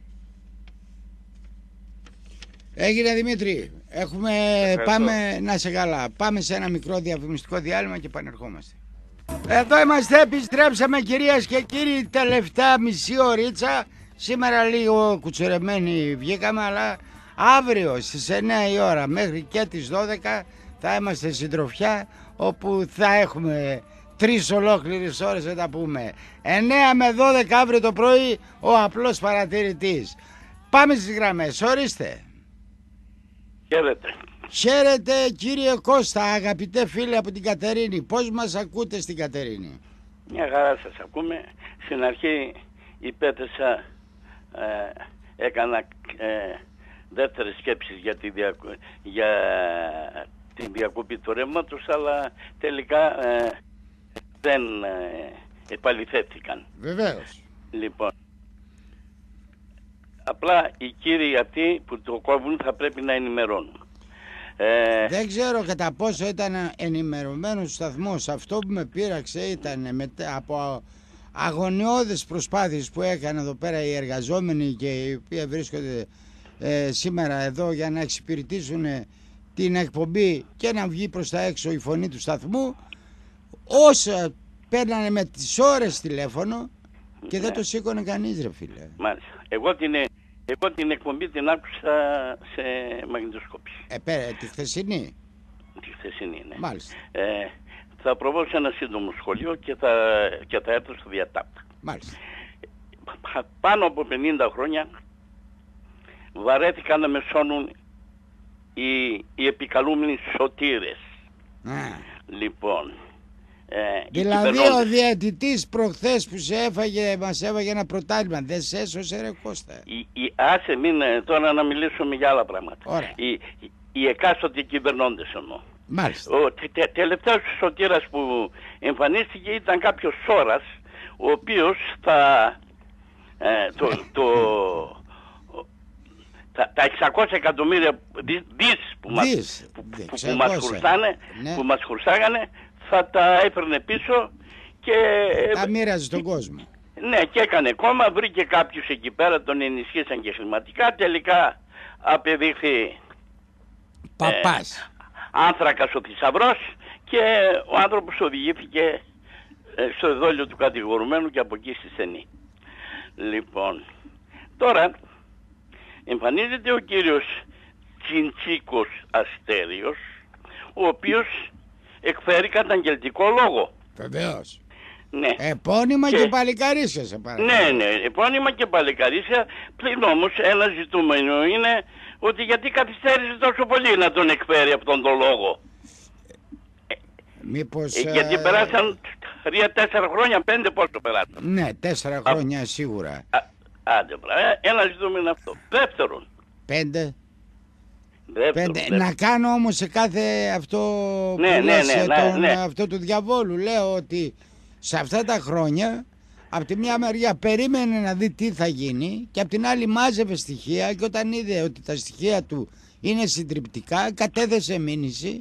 Έγινε Δημήτρη. Έχουμε... Πάμε να σε καλά. Πάμε σε ένα μικρό διαφημιστικό διάλειμμα και πανερχόμαστε. Εδώ είμαστε, επιστρέψαμε κυρίες και κύριοι, τελευταία μισή ωρίτσα. Σήμερα λίγο κουτσουρεμένοι βγήκαμε, αλλά αύριο στις εννιά η ώρα μέχρι και τις δώδεκα θα είμαστε συντροφιά, όπου θα έχουμε τρεις ολόκληρες ώρες να τα πούμε. εννιά με δώδεκα αύριο το πρωί, ο απλός παρατηρητής. Πάμε στις γραμμές, ορίστε. Χαίρετε. Χαίρετε κύριε Κώστα, αγαπητέ φίλε από την Κατερίνη. Πώς μας ακούτε στην Κατερίνη? Μια χαρά σας ακούμε. Στην αρχή υπέθεσα, ε, έκανα ε, δεύτερες σκέψεις για τη, διακο... για την διακοπή του ρεύματος, αλλά τελικά ε, δεν ε, επαληθεύτηκαν. Βεβαίως. Λοιπόν, απλά οι κύριοι αυτοί που το κόβουν θα πρέπει να ενημερώνουν. Ε... Δεν ξέρω κατά πόσο ήταν ενημερωμένος ο σταθμός. Αυτό που με πείραξε ήταν μετά από αγωνιώδες προσπάθειες που έκαναν εδώ πέρα οι εργαζόμενοι και οι οποίοι βρίσκονται ε, σήμερα εδώ για να εξυπηρετήσουν την εκπομπή και να βγει προς τα έξω η φωνή του σταθμού. Όσα παίρνανε με τις ώρες τηλέφωνο και δεν ναι. το σήκωνε κανείς, ρε φίλε. Μάλιστα. Εγώ την, εγώ την εκπομπή την άκουσα σε μαγνητοσκόπηση. Ε, πέρα, τη χθεσινή. Τη χθεσινή, ναι. Μάλιστα. Ε, θα προβώ σε ένα σύντομο σχολείο και θα, και θα έρθω στο διατάπτα. Μάλιστα. Πάνω από πενήντα χρόνια βαρέθηκαν να με σώνουν οι, οι επικαλούμενοι σωτήρες. Α. Λοιπόν, ε, δηλαδή ο διαιτητής προχθές που σε έφαγε, μας έφαγε ένα πρωτάθλημα, δεν σε έσωσε ρε Κώστα? Η, η, άσε μην τώρα να μιλήσουμε για άλλα πράγματα. Οι, οι, οι εκάστοτε κυβερνώντες εννοώ. Μάλιστα. Ο τε, τε, τελευταίος σωτήρας που εμφανίστηκε ήταν κάποιος Σόρας, ο οποίος θα ε, το, το, τα, τα εξακόσια εκατομμύρια δις που, μας, που, που, που, μας χρωστάνε, ναι. που μας χρωστάγανε, θα τα έφερνε πίσω και τα μοίραζε στον κόσμο. Ναι, και έκανε κόμμα, βρήκε κάποιους εκεί πέρα, τον ενισχύσαν και χρηματικά, τελικά απεδείχθη παπάς. Ε, άνθρακας ο θησαυρός και ο άνθρωπος οδηγήθηκε ε, στο εδόλιο του κατηγορουμένου και από εκεί στη στενή. Λοιπόν, τώρα εμφανίζεται ο κύριος Τσιντσίκος Αστέριος, ο οποίος εκφέρει καταγγελτικό λόγο. Βεβαίως. Ναι. Επώνυμα και, και παλικαρίσια σε παρακαλώ. Ναι, ναι, επώνυμα και παλικαρίσια. Πλην όμως ένα ζητούμενο είναι ότι γιατί καθυστέρησε τόσο πολύ να τον εκφέρει αυτόν τον λόγο. Μήπως... Ε, γιατί περάσαν τρία τέσσερα χρόνια, πέντε πόσο περάσαν. Ναι, τέσσερα χρόνια α, σίγουρα. Α, άντε, ένα ζητούμενο αυτό. Δεύτερον. Πέντε. Δεύτερον, Πέντε. δεύτερον. Να κάνω όμως σε κάθε αυτό ναι, που ναι, λες, ναι, τον, ναι. αυτό του διαβόλου. Λέω ότι σε αυτά τα χρόνια από τη μια μεριά περίμενε να δει τι θα γίνει και από την άλλη μάζευε στοιχεία και όταν είδε ότι τα στοιχεία του είναι συντριπτικά κατέθεσε μήνυση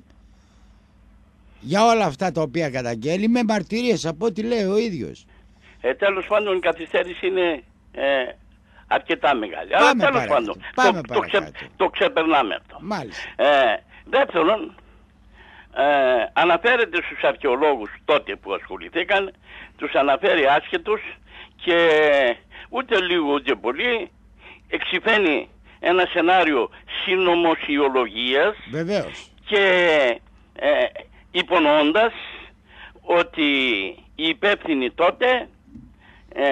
για όλα αυτά τα οποία καταγγέλει με μαρτυρίες από ό,τι λέει ο ίδιος. Ε, τέλος πάντων η καθυστέρηση είναι ε, αρκετά μεγάλη. Πάμε Αλλά τέλος πάντων Πάμε το, το, ξε, το ξεπερνάμε αυτό. Μάλιστα. Ε, δεύτερον, ε, αναφέρεται στους αρχαιολόγους τότε που ασχοληθήκαν, τους αναφέρει άσχετους και ούτε λίγο ούτε πολύ εξυφαίνει ένα σενάριο συνωμοσιολογίας. Βεβαίως. Και ε, υπονοώντας ότι οι υπεύθυνοι τότε ε,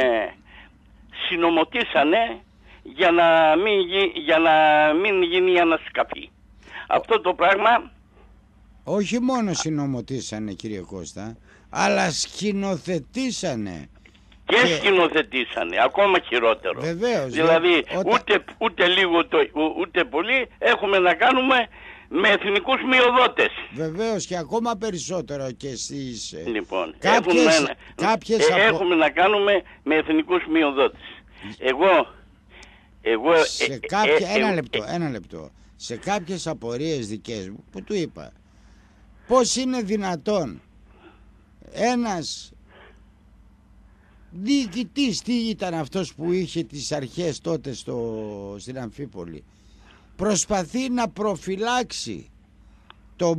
συνομωτήσανε για να μην, για να μην γίνει ανασκαφή. Αυτό το πράγμα... Όχι μόνο συνομωτήσανε κύριε Κώστα, αλλά σκηνοθετήσανε. Και, και σκηνοθετήσανε, ακόμα χειρότερο. Βεβαίως. Δηλαδή όταν... ούτε, ούτε λίγο το, ούτε πολύ έχουμε να κάνουμε με εθνικούς μειοδότες. Βεβαίως, και ακόμα περισσότερο και εσείς. Λοιπόν, κάποιες, έχουμε, κάποιες ε, απο... έχουμε να κάνουμε με εθνικούς μειοδότες. Εγώ... εγώ σε ε, κάποια... ε, ένα ε, λεπτό, ένα λεπτό. Σε κάποιες απορίες δικές μου που του είπα, πώς είναι δυνατόν ένας διοικητής, τι ήταν αυτός που είχε τις αρχές τότε στο, στην Αμφίπολη, προσπαθεί να προφυλάξει το,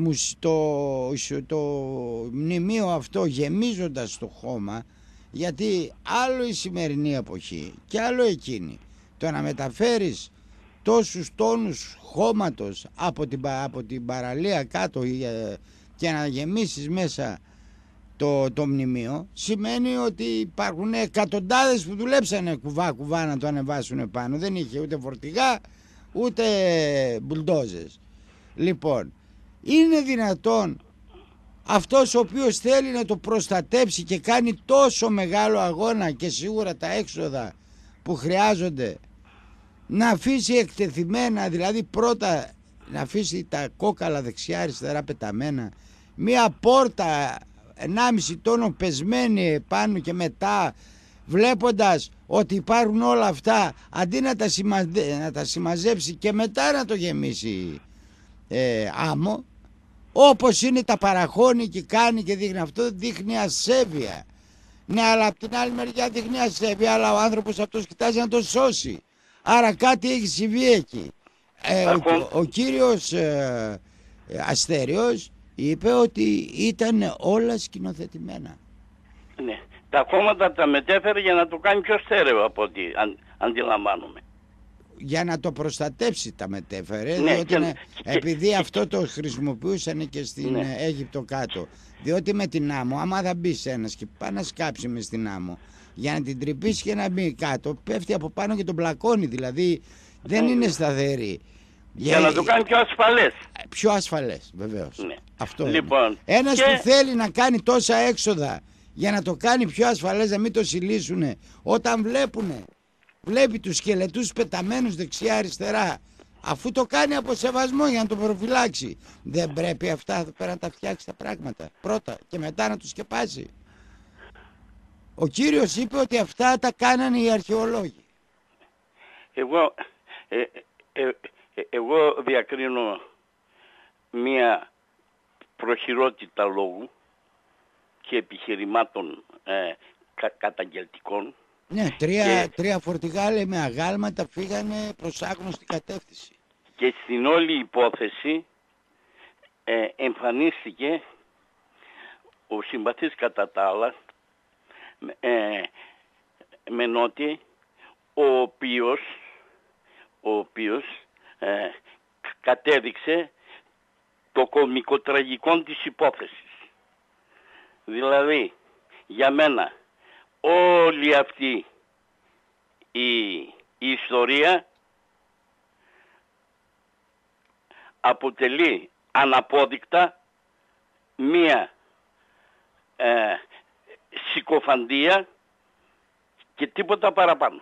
το, το μνημείο αυτό γεμίζοντας το χώμα, γιατί άλλο η σημερινή εποχή και άλλο εκείνη, το να μεταφέρεις τόσους τόνους χώματος από την, από την παραλία κάτω και να γεμίσεις μέσα το, το μνημείο, σημαίνει ότι υπάρχουν εκατοντάδες που δουλέψανε κουβά κουβά να το ανεβάσουν πάνω. Δεν είχε ούτε φορτηγά ούτε μπουλντόζες. Λοιπόν, είναι δυνατόν αυτός ο οποίος θέλει να το προστατέψει και κάνει τόσο μεγάλο αγώνα και σίγουρα τα έξοδα που χρειάζονται, να αφήσει εκτεθειμένα, δηλαδή πρώτα να αφήσει τα κόκαλα δεξιά αριστερά πεταμένα, μία πόρτα ενάμιση τόνο πεσμένη πάνω, και μετά βλέποντας ότι υπάρχουν όλα αυτά, αντί να τα, συμμαζε... να τα συμμαζέψει και μετά να το γεμίσει ε, άμμο, όπως είναι τα παραχώνει και κάνει και δείχνει, αυτό δείχνει ασέβεια. Ναι, αλλά από την άλλη μεριά δείχνει ασέβεια, αλλά ο άνθρωπος αυτός κοιτάζει να το σώσει. Άρα κάτι έχει συμβεί εκεί. Ε, ο, ο κύριος ε, Αστέριος είπε ότι ήταν όλα σκηνοθετημένα. Ναι. Τα κόμματα τα μετέφερε για να το κάνει πιο στέρεο από ό,τι αν, αντιλαμβάνομαι. Για να το προστατέψει τα μετέφερε, ναι, διότι και, είναι, και, επειδή και, αυτό το χρησιμοποιούσαν και στην ναι. Αίγυπτο κάτω. Διότι με την άμμο, άμα θα μπει ένας και πάει να σκάψει μες στην άμμο, για να την τρυπήσει και να μπει κάτω, πέφτει από πάνω και τον πλακώνει, δηλαδή δεν είναι σταθερή. Για, για να το κάνει πιο ασφαλές. Πιο ασφαλές, βεβαίως. Ναι. Αυτό λοιπόν, είναι. Ένας και... που θέλει να κάνει τόσα έξοδα για να το κάνει πιο ασφαλές, να μην το συλλήσουνε, όταν βλέπουνε, βλέπει τους σκελετούς πεταμένους δεξιά αριστερά, αφού το κάνει από σεβασμό για να το προφυλάξει, δεν πρέπει αυτά εδώ πέρα να τα φτιάξει τα πράγματα πρώτα και μετά να τους σκεπάσει? Ο κύριος είπε ότι αυτά τα κάνανε οι αρχαιολόγοι. Εγώ, ε, ε, ε, εγώ διακρίνω μία προχειρότητα λόγου και επιχειρημάτων ε, κα, καταγγελτικών. Ναι, τρία, και, τρία φορτηγά λέει, με αγάλματα φύγανε προς άγνωστη κατεύθυνση. Και στην όλη υπόθεση ε, εμφανίστηκε ο συμπαθής κατά τα άλλα ε, Μενώτη, ο οποίος, ο οποίος ε, κατέδειξε το κωμικοτραγικό της υπόθεσης. Δηλαδή, για μένα, όλη αυτή η, η ιστορία αποτελεί αναπόδεικτα μία ε, συκοφαντία και τίποτα παραπάνω.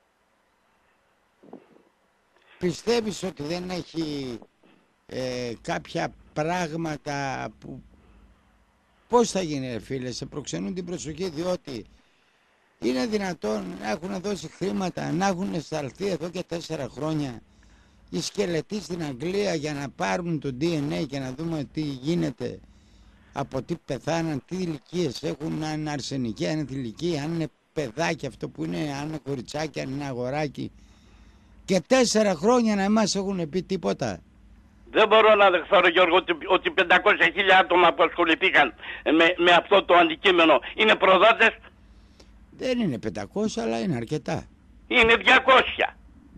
Πιστεύεις ότι δεν έχει ε, κάποια πράγματα που... Πώς θα γίνει, φίλε, σε προξενούν την προσοχή, διότι είναι δυνατόν να έχουν δώσει χρήματα, να έχουν σταλθεί εδώ και τέσσερα χρόνια οι σκελετοί στην Αγγλία για να πάρουν το ντι εν έι και να δούμε τι γίνεται, από τι πεθάναν, τι ηλικίες έχουν, αν είναι αρσενική, αν είναι θηλυκή, αν είναι παιδάκι αυτό που είναι, αν είναι κοριτσάκι, αν είναι αγοράκι, και τέσσερα χρόνια να μας έχουν πει τίποτα. Δεν μπορώ να δεχθώ, Γιώργο, ότι, ότι πεντακόσια χιλιάδες άτομα που ασχοληθήκαν με, με αυτό το αντικείμενο είναι προδότες. Δεν είναι πεντακόσια, αλλά είναι αρκετά. Είναι διακόσια.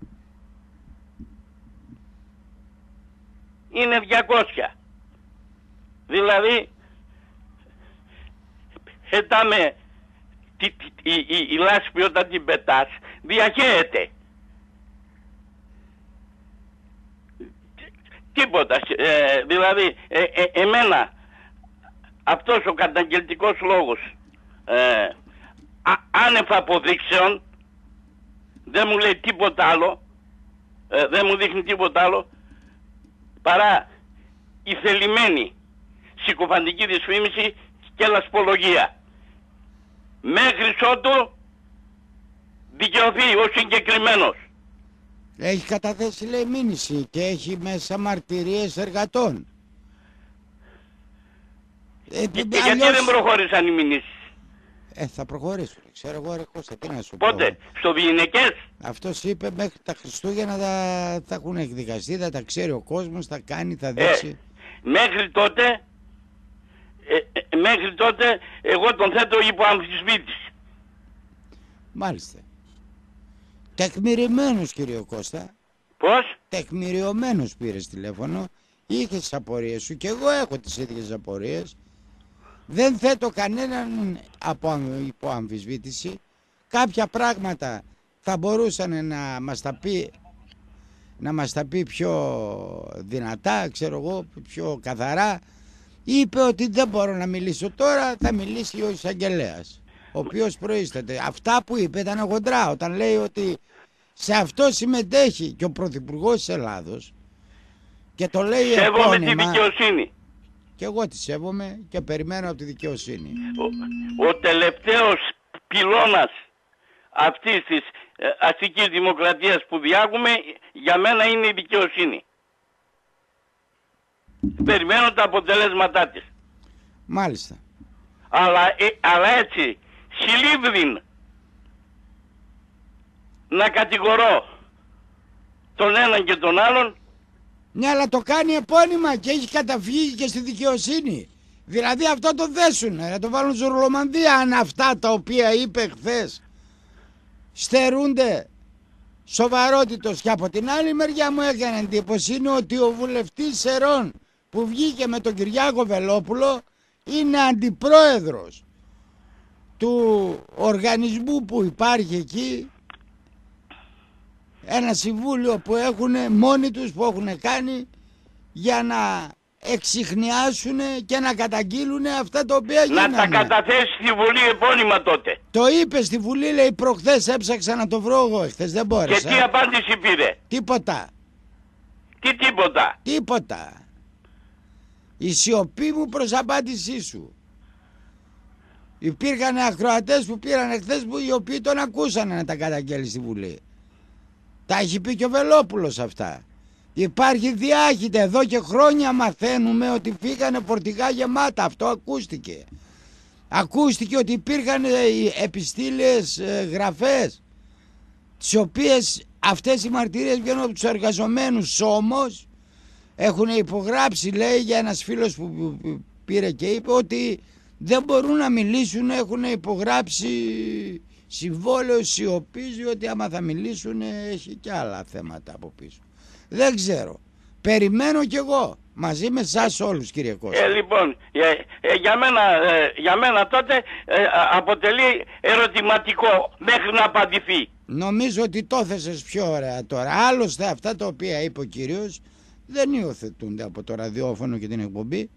Είναι διακόσια. Δηλαδή, πετάμε τη, τη, η, η, η λάσπη όταν την πετάς, διαχέεται. Τίποτα. Ε, δηλαδή, ε, ε, εμένα, αυτός ο καταγγελτικός λόγος, ε, άνευ αποδείξεων, δεν μου λέει τίποτα άλλο, ε, δεν μου δείχνει τίποτα άλλο, παρά η θελημένη συκοφαντική δυσφήμιση και λασπολογία. Μέχρι ότου δικαιωθεί ο συγκεκριμένος. Έχει καταθέσει, λέει, μήνυση και έχει μέσα μαρτυρίες εργατών. Ε, Και, και αλλιώς... γιατί δεν προχώρησαν οι μηνύσεις? Ε, θα προχωρήσουν. Ξέρω εγώ, ρε Κώστα, τι να σου Πότε? πω. Στο Βιενικές? Αυτός είπε μέχρι τα Χριστούγεννα θα, θα έχουν εκδικαστεί, θα τα ξέρει ο κόσμος, θα κάνει, θα δείξει. Ε, μέχρι τότε, ε, ε, μέχρι τότε εγώ τον θέτω υπό αμφισβήτηση. Μάλιστα. Τεκμηριμένος, κύριε Κώστα. Πώς? Τεκμηριωμένος πήρες τηλέφωνο, είχες τις απορίες σου και εγώ έχω τις ίδιες απορίες. Δεν θέτω κανέναν από, υπό αμφισβήτηση. Κάποια πράγματα θα μπορούσαν να μας τα πει, να μας τα πει πιο δυνατά, ξέρω εγώ, πιο καθαρά. Είπε ότι δεν μπορώ να μιλήσω τώρα, θα μιλήσει ο εισαγγελέας, ο οποίος προείσταται. Αυτά που είπε ήταν χοντρά, όταν λέει ότι σε αυτό συμμετέχει και ο Πρωθυπουργός της Ελλάδος και το λέει Σέβομαι επώνυμα. τη δικαιοσύνη. Και εγώ τη σέβομαι και περιμένω από τη δικαιοσύνη. Ο, ο τελευταίος πυλώνας αυτής της ε, αστικής δημοκρατίας που διάγουμε για μένα είναι η δικαιοσύνη. Περιμένω τα αποτελέσματά της. Μάλιστα. Αλλά, ε, αλλά έτσι, συλλήβδην να κατηγορώ τον έναν και τον άλλον. Ναι, αλλά το κάνει επώνυμα και έχει καταφύγει και στη δικαιοσύνη. Δηλαδή αυτό το δέσουν, να το βάλουν στο Ρολομανδία, αν αυτά τα οποία είπε χθες στερούνται σοβαρότητος. Και από την άλλη μεριά μου έκανε εντύπωση είναι ότι ο βουλευτής Σερών που βγήκε με τον Κυριάκο Βελόπουλο είναι αντιπρόεδρος του οργανισμού που υπάρχει εκεί, ένα συμβούλιο που έχουν μόνοι τους, που έχουν κάνει για να εξιχνιάσουν και να καταγγείλουν αυτά τα οποία γίνανε. Να τα καταθέσει στη Βουλή επώνυμα τότε. Το είπε στη Βουλή, λέει, προχθές, έψαξα να το βρω εγώ, χθες δεν μπόρεσα. Και τι απάντηση πήρε? Τίποτα. Τι τίποτα? Τίποτα. Η σιωπή μου προς απάντησή σου. Υπήρχαν ακροατές που πήραν χθες που οι οποίοι τον ακούσανε να τα καταγγέλει στη Βουλή. Τα έχει πει και ο Βελόπουλος αυτά. Υπάρχει διάχυτα, εδώ και χρόνια μαθαίνουμε ότι φύγανε φορτηγά γεμάτα, αυτό ακούστηκε. Ακούστηκε ότι υπήρχαν επιστήλες γραφές, τις οποίες αυτές οι μαρτυρίες βγαίνουν από τους εργαζομένους, όμως έχουν υπογράψει, λέει, για ένας φίλος που πήρε και είπε ότι δεν μπορούν να μιλήσουν, έχουν υπογράψει συμβόλαιο σιωπής, ότι άμα θα μιλήσουν έχει και άλλα θέματα από πίσω. Δεν ξέρω. Περιμένω κι εγώ. Μαζί με εσάς όλους, κύριε Κώστα. Ε, λοιπόν, ε, ε, για, μένα, ε, για μένα τότε ε, αποτελεί ερωτηματικό μέχρι να απαντηθεί. Νομίζω ότι το θέσες πιο ωραία τώρα. Άλλωστε αυτά τα οποία είπε ο κύριος δεν υιοθετούνται από το ραδιόφωνο και την εκπομπή.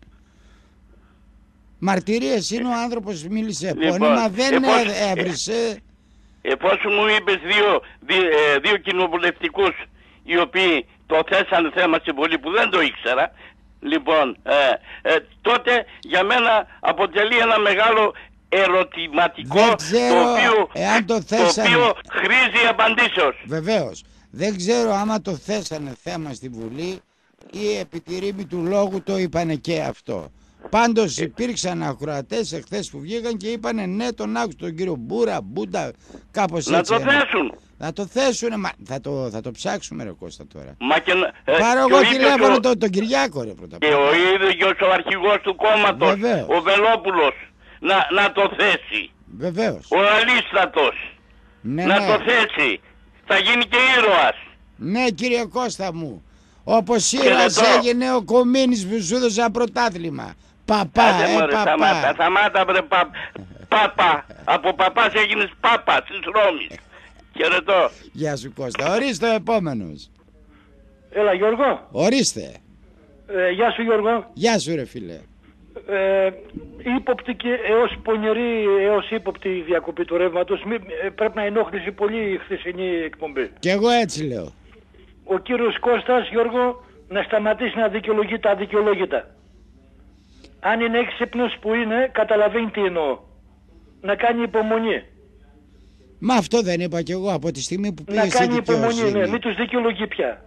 Μαρτυρίες είναι, ο άνθρωπος μίλησε επώνυμα, λοιπόν, δεν εφόσον, έβρισε. Εφόσον μου είπες δύο, δύο, δύο κοινοβουλευτικούς οι οποίοι το θέσανε θέμα στην Βουλή που δεν το ήξερα, λοιπόν, ε, ε, τότε για μένα αποτελεί ένα μεγάλο ερωτηματικό, δεν ξέρω το οποίο, εάν το, θέσανε... το οποίο χρήζει απαντήσεως. Βεβαίως. Δεν ξέρω άμα το θέσανε θέμα στη Βουλή ή επί τη ρήμη του λόγου το είπανε και αυτό. Πάντως υπήρξαν ακροατές εχθές που βγήκαν και είπανε ναι, τον άκουσα τον κύριο Μπούρα, Μπούντα, κάπως να έτσι. Να το θέσουν. Να το θέσουνε, μα, θα, το, θα το ψάξουμε, ρε Κώστα, τώρα. Μα και, ε, Πάρω εγώ τηλέφωνο ο... τον, τον Κυριάκο, ρε, πρώτα. Και ο ίδιος ο αρχηγός του κόμματος, βεβαίως, ο Βελόπουλος, να, να το θέσει. Βεβαίως. Ο αλίστατος, ναι, να ναι. το θέσει. Θα γίνει και ήρωας. Ναι, κύριε Κώστα μου. Όπως ήρωας έγινε ο Κομίνης που σου έδωσε ένα πρωτάθλημα. Παπά, Άτε, ε, μωρέ, παπά. Σταμάτα, σταμάτα, βρε, πα, πάπα. Από παπάς έγινες πάπα της Ρώμης. Χαιρετώ. Γεια σου Κώστα. Ορίστε ο επόμενος. Έλα Γιώργο. Ορίστε. Ε, γεια σου Γιώργο. Γεια σου ρε φίλε. Ε, ύποπτη και έως πονηρή, έως ύποπτη διακοπή του ρεύματος. Μη, ε, πρέπει να ενόχλησε πολύ η χθεσινή εκπομπή. Κι εγώ έτσι λέω. Ο κύριος Κώστας, Γιώργο, να σταματήσει να δικαιολογεί τα αδικαιολόγητα. Αν είναι έξυπνος που είναι, καταλαβαίνει τι εννοώ. Να κάνει υπομονή. Μα αυτό δεν είπα κι εγώ από τη στιγμή που πήγε Να στη κάνει υπομονή, δικαιοσύνη. ναι, μην τους δικαιολογεί πια.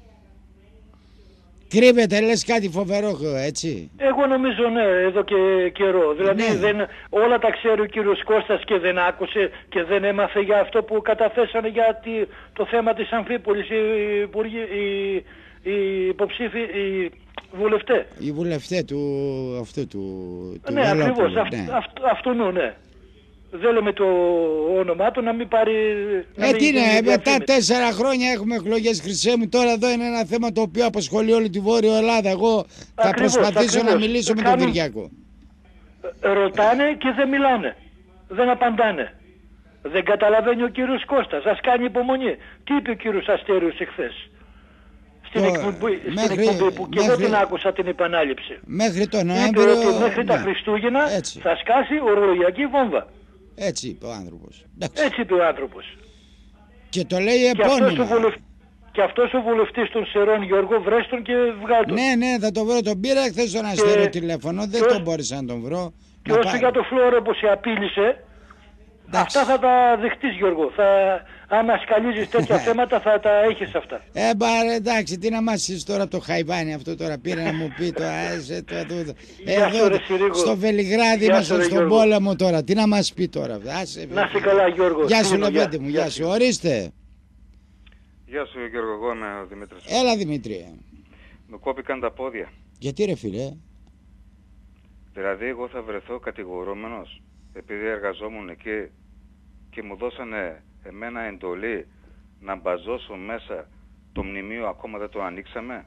Κρύβεται, λες κάτι φοβερό, έτσι. Εγώ νομίζω ναι, εδώ και καιρό. Δηλαδή Ναι. δεν, όλα τα ξέρει ο κύριος Κώστας και δεν άκουσε και δεν έμαθε για αυτό που καταθέσανε για τη, το θέμα της Αμφίπολης οι, υπουργοί, οι, οι υποψήφοι, οι βουλευτές. Οι βουλευτές του αυτού του, του Ναι, ακριβώς, Βελόπουλου, αυ, ναι. αυ, αυτού νου, ναι. Δεν λέμε το όνομά του να μην πάρει... να Ε, μην τι γίνει είναι, μετά διαφήμιση. τέσσερα χρόνια έχουμε εκλογές, Χρυσέ μου. Τώρα εδώ είναι ένα θέμα το οποίο απασχολεί όλη τη Βόρεια Ελλάδα. Εγώ θα Ακριβώς, προσπαθήσω ακριβώς. να μιλήσω με τον Κάνουν- Κυριακό. Ε, Ρωτάνε και δεν μιλάνε. Δεν απαντάνε. Δεν καταλαβαίνει ο κύριος Κώστας. Ας κάνει υπομονή. Τι είπε ο κύριος Αστέριος εχθές? Στην Το- εκπομπή, στην μέχρι- εκπομπή που και εγώ μέχρι- την άκουσα την επανάληψη. Μέχρι τον Είπε Νοέμβριο. ότι μέχρι τα ναι. Χριστούγεννα Έτσι. θα σκάσει ορολογιακή βόμβα. Έτσι είπε ο άνθρωπος. Εντάξει. Έτσι είπε ο άνθρωπος. Και το λέει Και αυτός, ο επώνυμα. βουλευ... και αυτός ο βουλευτής των Σερών, Γιώργο, βρες τον και βγάλ' τον. Ναι, ναι, θα το βρω. Τον πήρα χθες στον Αστέριο τηλέφωνο. Δεν και τον ως- μπόρεσα να τον βρω. Και Να όσο πάει. για το φλόρο που σε απείλησε, Εντάξει. αυτά θα τα δεχτείς, Γιώργο. Θα... Άμα σκαλίζεις τέτοια θέματα θα τα έχεις αυτά. Ε, μπαρε, εντάξει, τι να μας είσαι τώρα από το Χαϊβάνι αυτό τώρα πήρε να μου πει το άσε το τούτο. Γεια σου, Εδώ ρε, Συρίγο. στο Βελιγράδι Γεια είμαστε σου, ρε, στον Γιώργο. πόλεμο τώρα. Τι να μας πει τώρα. Άσε, Να είσαι καλά, Γιώργο. Γεια σου Κλείνω, Λεβέντη μου, γεια σου. Ορίστε. Γεια σου Γιώργο, εγώ είμαι ο Δημήτρης. Έλα Δημήτρη. Με κόπηκαν τα πόδια. Γιατί ρε φίλε. Δηλαδή εγώ θα βρεθώ κατηγορούμενος επειδή εργαζόμουν εκεί και μου δώσανε εμένα εντολή να μπαζώσω μέσα το μνημείο, ακόμα δεν το ανοίξαμε.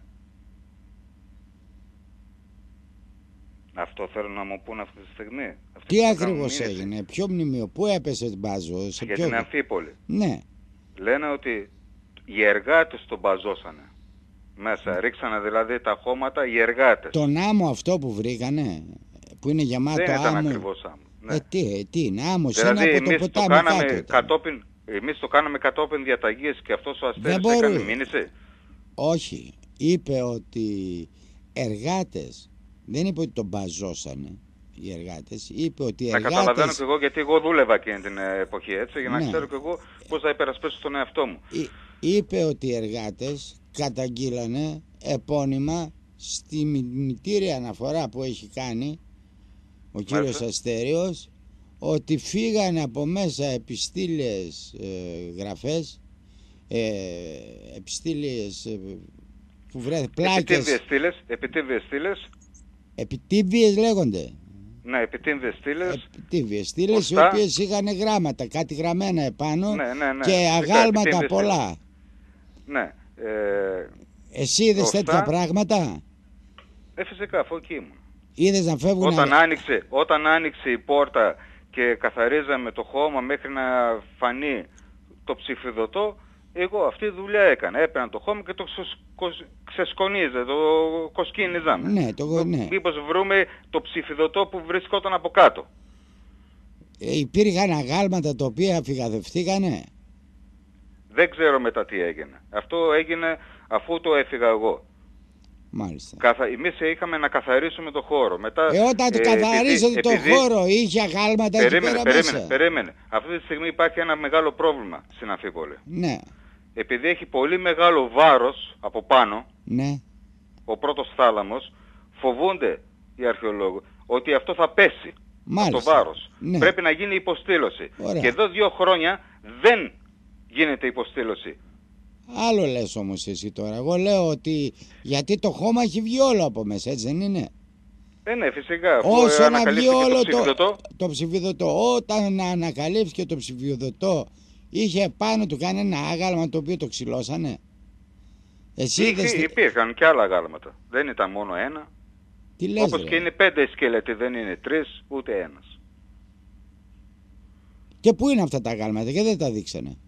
Αυτό θέλω να μου πούν αυτή τη στιγμή. Αυτοί Τι που ακριβώς κάνουν μήνυση. έγινε, ποιο μνημείο, πού έπεσε μπάζο, σε Για ποιο. την Αμφίπολη. Ναι. Λένε ότι οι εργάτες τον μπαζώσανε. Μέσα, ρίξανε δηλαδή τα χώματα οι εργάτες. Τον άμμο αυτό που βρήκανε, που είναι γεμάτο Δεν ήταν άμμο. ακριβώς άμμο. Ναι. Ε, τι, τι είναι, άμμος Δηλαδή είναι από το εμείς το, ποτάμι κάναμε κάτω. ήταν. κατόπιν, εμείς το κάναμε κατόπιν διαταγής και αυτός ο Αστέρης μπορεί. έκανε μήνυση. Όχι, είπε ότι εργάτες, δεν είπε ότι τον μπαζώσανε οι εργάτες, είπε ότι οι Να καταλαβαίνω εργάτες και εγώ, γιατί εγώ δούλευα εκείνη την ε, εποχή, έτσι, για να Ναι. ξέρω και εγώ πώς θα υπερασπίσω τον εαυτό μου. Εί- είπε ότι οι εργάτες καταγγείλανε επώνυμα στη μητήρια αναφορά που έχει κάνει ο κύριος Μάλιστα. Αστέριος, ότι φύγανε από μέσα επιστήλες ε, γραφές, ε, επιστήλες ε, που βρέθηκαν πλάκες, Επιτίβιες στήλες, επιτίβιες στήλες, επιτίβιες λέγονται. ναι, επιτίβιες στήλες, Επιτίβιες στήλες, οι Ωστά. οποίες είχαν γράμματα, κάτι γραμμένα επάνω ναι, ναι, ναι. και Φυσικά, αγάλματα επιτίβιες πολλά. στήλες. Ναι, ε, Εσύ είδες Ωστά. τέτοια πράγματα, ε, φυσικά, αφού εκεί ήμουν. είδες να φεύγουν. Όταν άνοιξε, όταν άνοιξε η πόρτα και καθαρίζαμε το χώμα μέχρι να φανεί το ψηφιδωτό, εγώ αυτή τη δουλειά έκανα. Έπαιρνα το χώμα και το ξεσκο- ξεσκονίζε, το κοσκίνιζαμε. Ναι, το, ναι. Μήπως βρούμε το ψηφιδωτό που βρισκόταν από κάτω. Ε, υπήρχαν αγάλματα τα οποία φυγαδευτήκανε. Δεν ξέρω μετά τι έγινε. Αυτό έγινε αφού το έφυγα εγώ. Μάλιστα. Καθα... Εμείς είχαμε να καθαρίσουμε το χώρο. Μετά, Ε, όταν το ε, καθαρίσατε επειδή- το επειδή- χώρο, είχε αγάλματα εκεί Περίμενε, πέρα περίμενε, μέσα. περίμενε. Αυτή τη στιγμή υπάρχει ένα μεγάλο πρόβλημα στην Αμφίπολη. Ναι, Επειδή έχει πολύ μεγάλο βάρος από πάνω, ναι. ο πρώτος θάλαμος, φοβούνται οι αρχαιολόγοι ότι αυτό θα πέσει. Μάλιστα. Το βάρος. Ναι. Πρέπει να γίνει υποστήλωση. Ωραία. Και εδώ δύο χρόνια δεν γίνεται υποστήλωση. Άλλο λες όμως εσύ τώρα. Εγώ λέω ότι γιατί το χώμα έχει βγει όλο από μέσα, έτσι δεν είναι. Ε, ναι, φυσικά. Αφού Όσο να βγει ανακαλύφθηκε όλο το το, ψηφιδωτό, το ψηφιδωτό, όταν ανακαλύφθηκε το ψηφιδωτό, είχε πάνω του κάνει ένα άγαλμα το οποίο το ξυλώσανε. Εσύ είχε- είδες τι- υπήρχαν και άλλα γάλματα. Δεν ήταν μόνο ένα. τι λες, Όπως ρε. και είναι πέντε σκελετοί, δεν είναι τρεις, ούτε ένας. Και πού είναι αυτά τα αγάλματα και δεν τα δείξανε.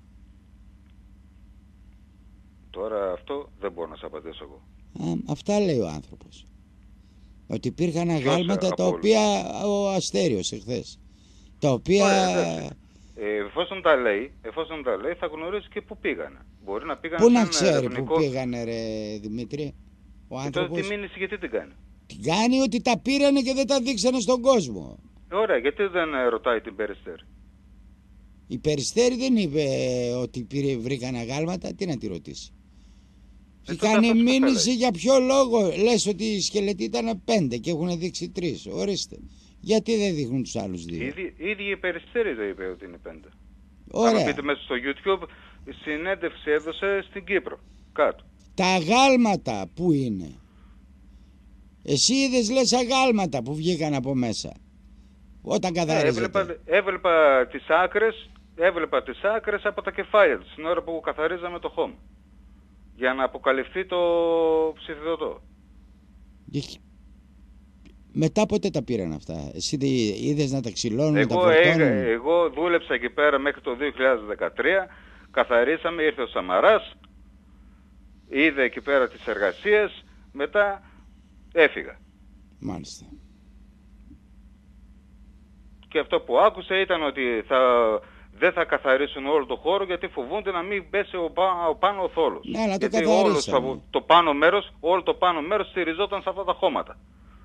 Τώρα αυτό δεν μπορώ να σας απαντήσω εγώ. Α, αυτά λέει ο άνθρωπος. Ότι υπήρχαν Ποιος, αγάλματα από τα όλους? οποία ο Αστέριος εχθές. Τα οποία... Ωραία, εντάξει. Ε, εφόσον τα λέει, εφόσον τα λέει θα γνωρίζει και πού πήγανε. Μπορεί να πήγανε Πού σε να ένα ξέρει ερευνητικό- που πήγανε ρε Δημήτρη. Ο Και τότε άνθρωπος τη μήνυση γιατί την κάνει? την κάνει ότι τα πήρανε και δεν τα δείξανε στον κόσμο. Ωραία, γιατί δεν ε, ρωτάει την Περιστέρη? Η Περιστέρη δεν είπε ότι πήρε, βρήκαν αγάλματα, τι να τη ρωτήσει. Ε, Και τότε κάνει αυτός μήνυση λέει. για ποιο λόγο. Λες ότι οι σκελετοί ήταν πέντε και έχουν δείξει τρεις. Ορίστε. Γιατί δεν δείχνουν τους άλλους δύο? Ήδη, ήδη η Περιστέρη το είπε ότι είναι πέντε. Αν Ωραία. πείτε μέσα στο YouTube, η συνέντευξη έδωσε στην Κύπρο. Κάτω. Τα αγάλματα που είναι? Εσύ είδες λες αγάλματα που βγήκαν από μέσα όταν Ε, καθαρίζεται? έβλεπα, έβλεπα τις άκρες, έβλεπα τις άκρες από τα κεφάλια της, την ώρα που καθαρίζαμε το χώμα. Για να αποκαλυφθεί το ψηφιδωτό. Και- Μετά πότε τα πήραν αυτά? Εσύ δε- είδες να τα ξυλώνουν, να τα Εγώ, ε, φορτώνουν? εγώ δούλεψα εκεί πέρα μέχρι το δύο χιλιάδες δεκατρία, καθαρίσαμε, ήρθε ο Σαμαράς, είδε εκεί πέρα τις εργασίες, μετά έφυγα. Μάλιστα. Και αυτό που άκουσα ήταν ότι θα, δεν θα καθαρίσουν όλο το χώρο γιατί φοβούνται να μην πέσει ο, πά- ο πάνω ο θόλος. Ναι, αλλά το γιατί καθαρίσαμε. όλο το, το πάνω μέρος, όλο το πάνω μέρος στηριζόταν σε αυτά τα χώματα.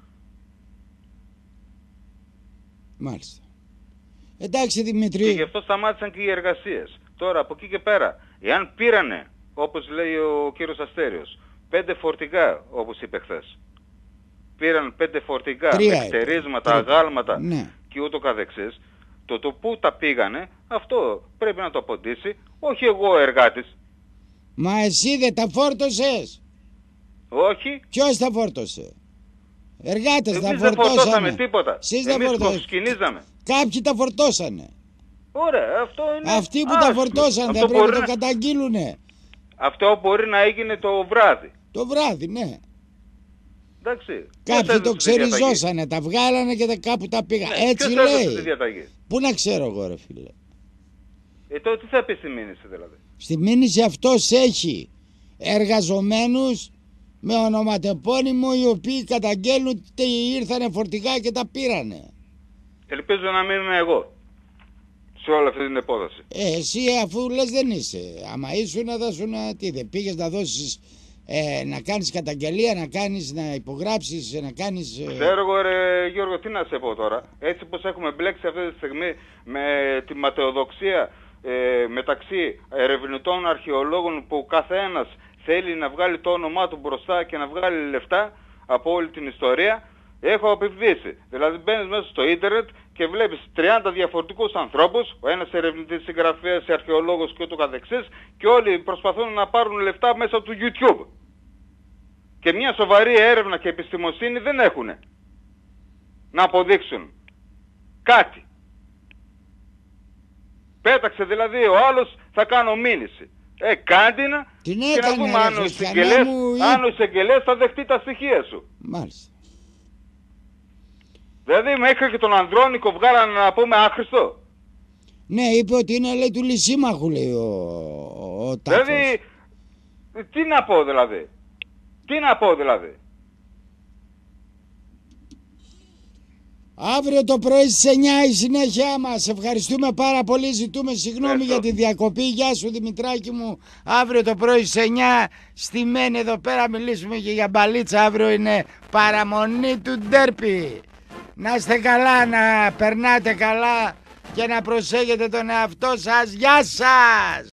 Μάλιστα. Εντάξει Δημητρή. Και γι' αυτό σταμάτησαν και οι εργασίες. Τώρα από εκεί και πέρα, εάν πήρανε, όπως λέει ο κύριος Αστέριος, πέντε φορτηγά, όπως είπε χθες, πήραν πέντε φορτηγά Τρία με είπε. στερίσματα, Τρία. αγάλματα Ναι. και ούτω καθεξής, το το πού τα πήγανε, αυτό πρέπει να το απαντήσει, όχι εγώ ο εργάτης, Μα εσύ δεν τα φόρτωσες? όχι, Ποιος τα φόρτωσε? Εργάτες τα εμείς δεν φορτώσανε. φορτώσαμε τίποτα, Εσείς δεν εμείς φορτώσατε. κοσκινίζαμε. Κάποιοι τα φορτώσανε. Ωραία, αυτό είναι Αυτοί που τα άσχημο. φορτώσαν Αυτό δεν πρέπει να μπορεί το να- καταγγείλουνε. Αυτό μπορεί να έγινε το βράδυ, Το βράδυ, ναι. εντάξει. Ποιος Κάποιοι έδωσε το τη διαταγή? ξεριζώσανε, τα βγάλανε και δεν κάπου τα πήγαν. Ναι, Έτσι ποιος έδωσε τη λέει. διαταγή? Πού να ξέρω εγώ ρε φίλε. Ε, τότε τι θα πει στη μήνυση δηλαδή? Στη μήνυση αυτός έχει εργαζομένους με ονοματεπώνυμο οι οποίοι καταγγέλνουν ότι ήρθανε φορτηγά και τα πήρανε. Ελπίζω να μην είμαι εγώ σε όλη αυτή την υπόθεση. Ε, εσύ αφού λες δεν είσαι. Άμα ήσουν θα σου να τι δεν πήγες να δώσεις ε, να κάνεις καταγγελία, να κάνεις να υπογράψεις, να κάνεις... Ε... Ξέρω εγώ ρε Γιώργο, τι να σε πω τώρα. Έτσι πως έχουμε μπλέξει αυτή τη στιγμή με τη ματαιοδοξία ε, μεταξύ ερευνητών αρχαιολόγων που κάθε ένας θέλει να βγάλει το όνομά του μπροστά και να βγάλει λεφτά από όλη την ιστορία, έχω επιβδίσει. Δηλαδή μπαίνεις μέσα στο ίντερνετ και βλέπεις τριάντα διαφορετικούς ανθρώπους, ο ένας ερευνητής, συγγραφέας, αρχαιολόγος και ούτω καθεξής, και όλοι προσπαθούν να πάρουν λεφτά μέσα του YouTube. Και μια σοβαρή έρευνα και επιστημοσύνη δεν έχουν να αποδείξουν κάτι. Πέταξε δηλαδή ο άλλος, θα κάνω μήνυση. Ε, κάντε να Την και να έκανε, δούμε ρε αν ο Χριστιανέ εισαγγελέας, μου, ή- αν ο εισαγγελέας θα δεχτεί τα στοιχεία σου. Μάλιστα. Δηλαδή μέχρι και τον Ανδρώνικο βγάλανε να πούμε άχρηστο. Ναι, είπε ότι είναι λέει του Λυσίμαχου λέει ο, ο, ο Τάφος. Δηλαδή, τι να πω δηλαδή. Τι να πω δηλαδή. Αύριο το πρωί στις εννιά η συνέχεια μας. Ευχαριστούμε πάρα πολύ. Ζητούμε συγγνώμη Ευχαριστώ. για τη διακοπή. Γεια σου Δημητράκη μου. Αύριο το πρωί στις εννιά στη Μένη εδώ πέρα μιλήσουμε και για μπαλίτσα. Αύριο είναι παραμονή του ντέρπι. Να είστε καλά, να περνάτε καλά και να προσέχετε τον εαυτό σας. Γεια σας!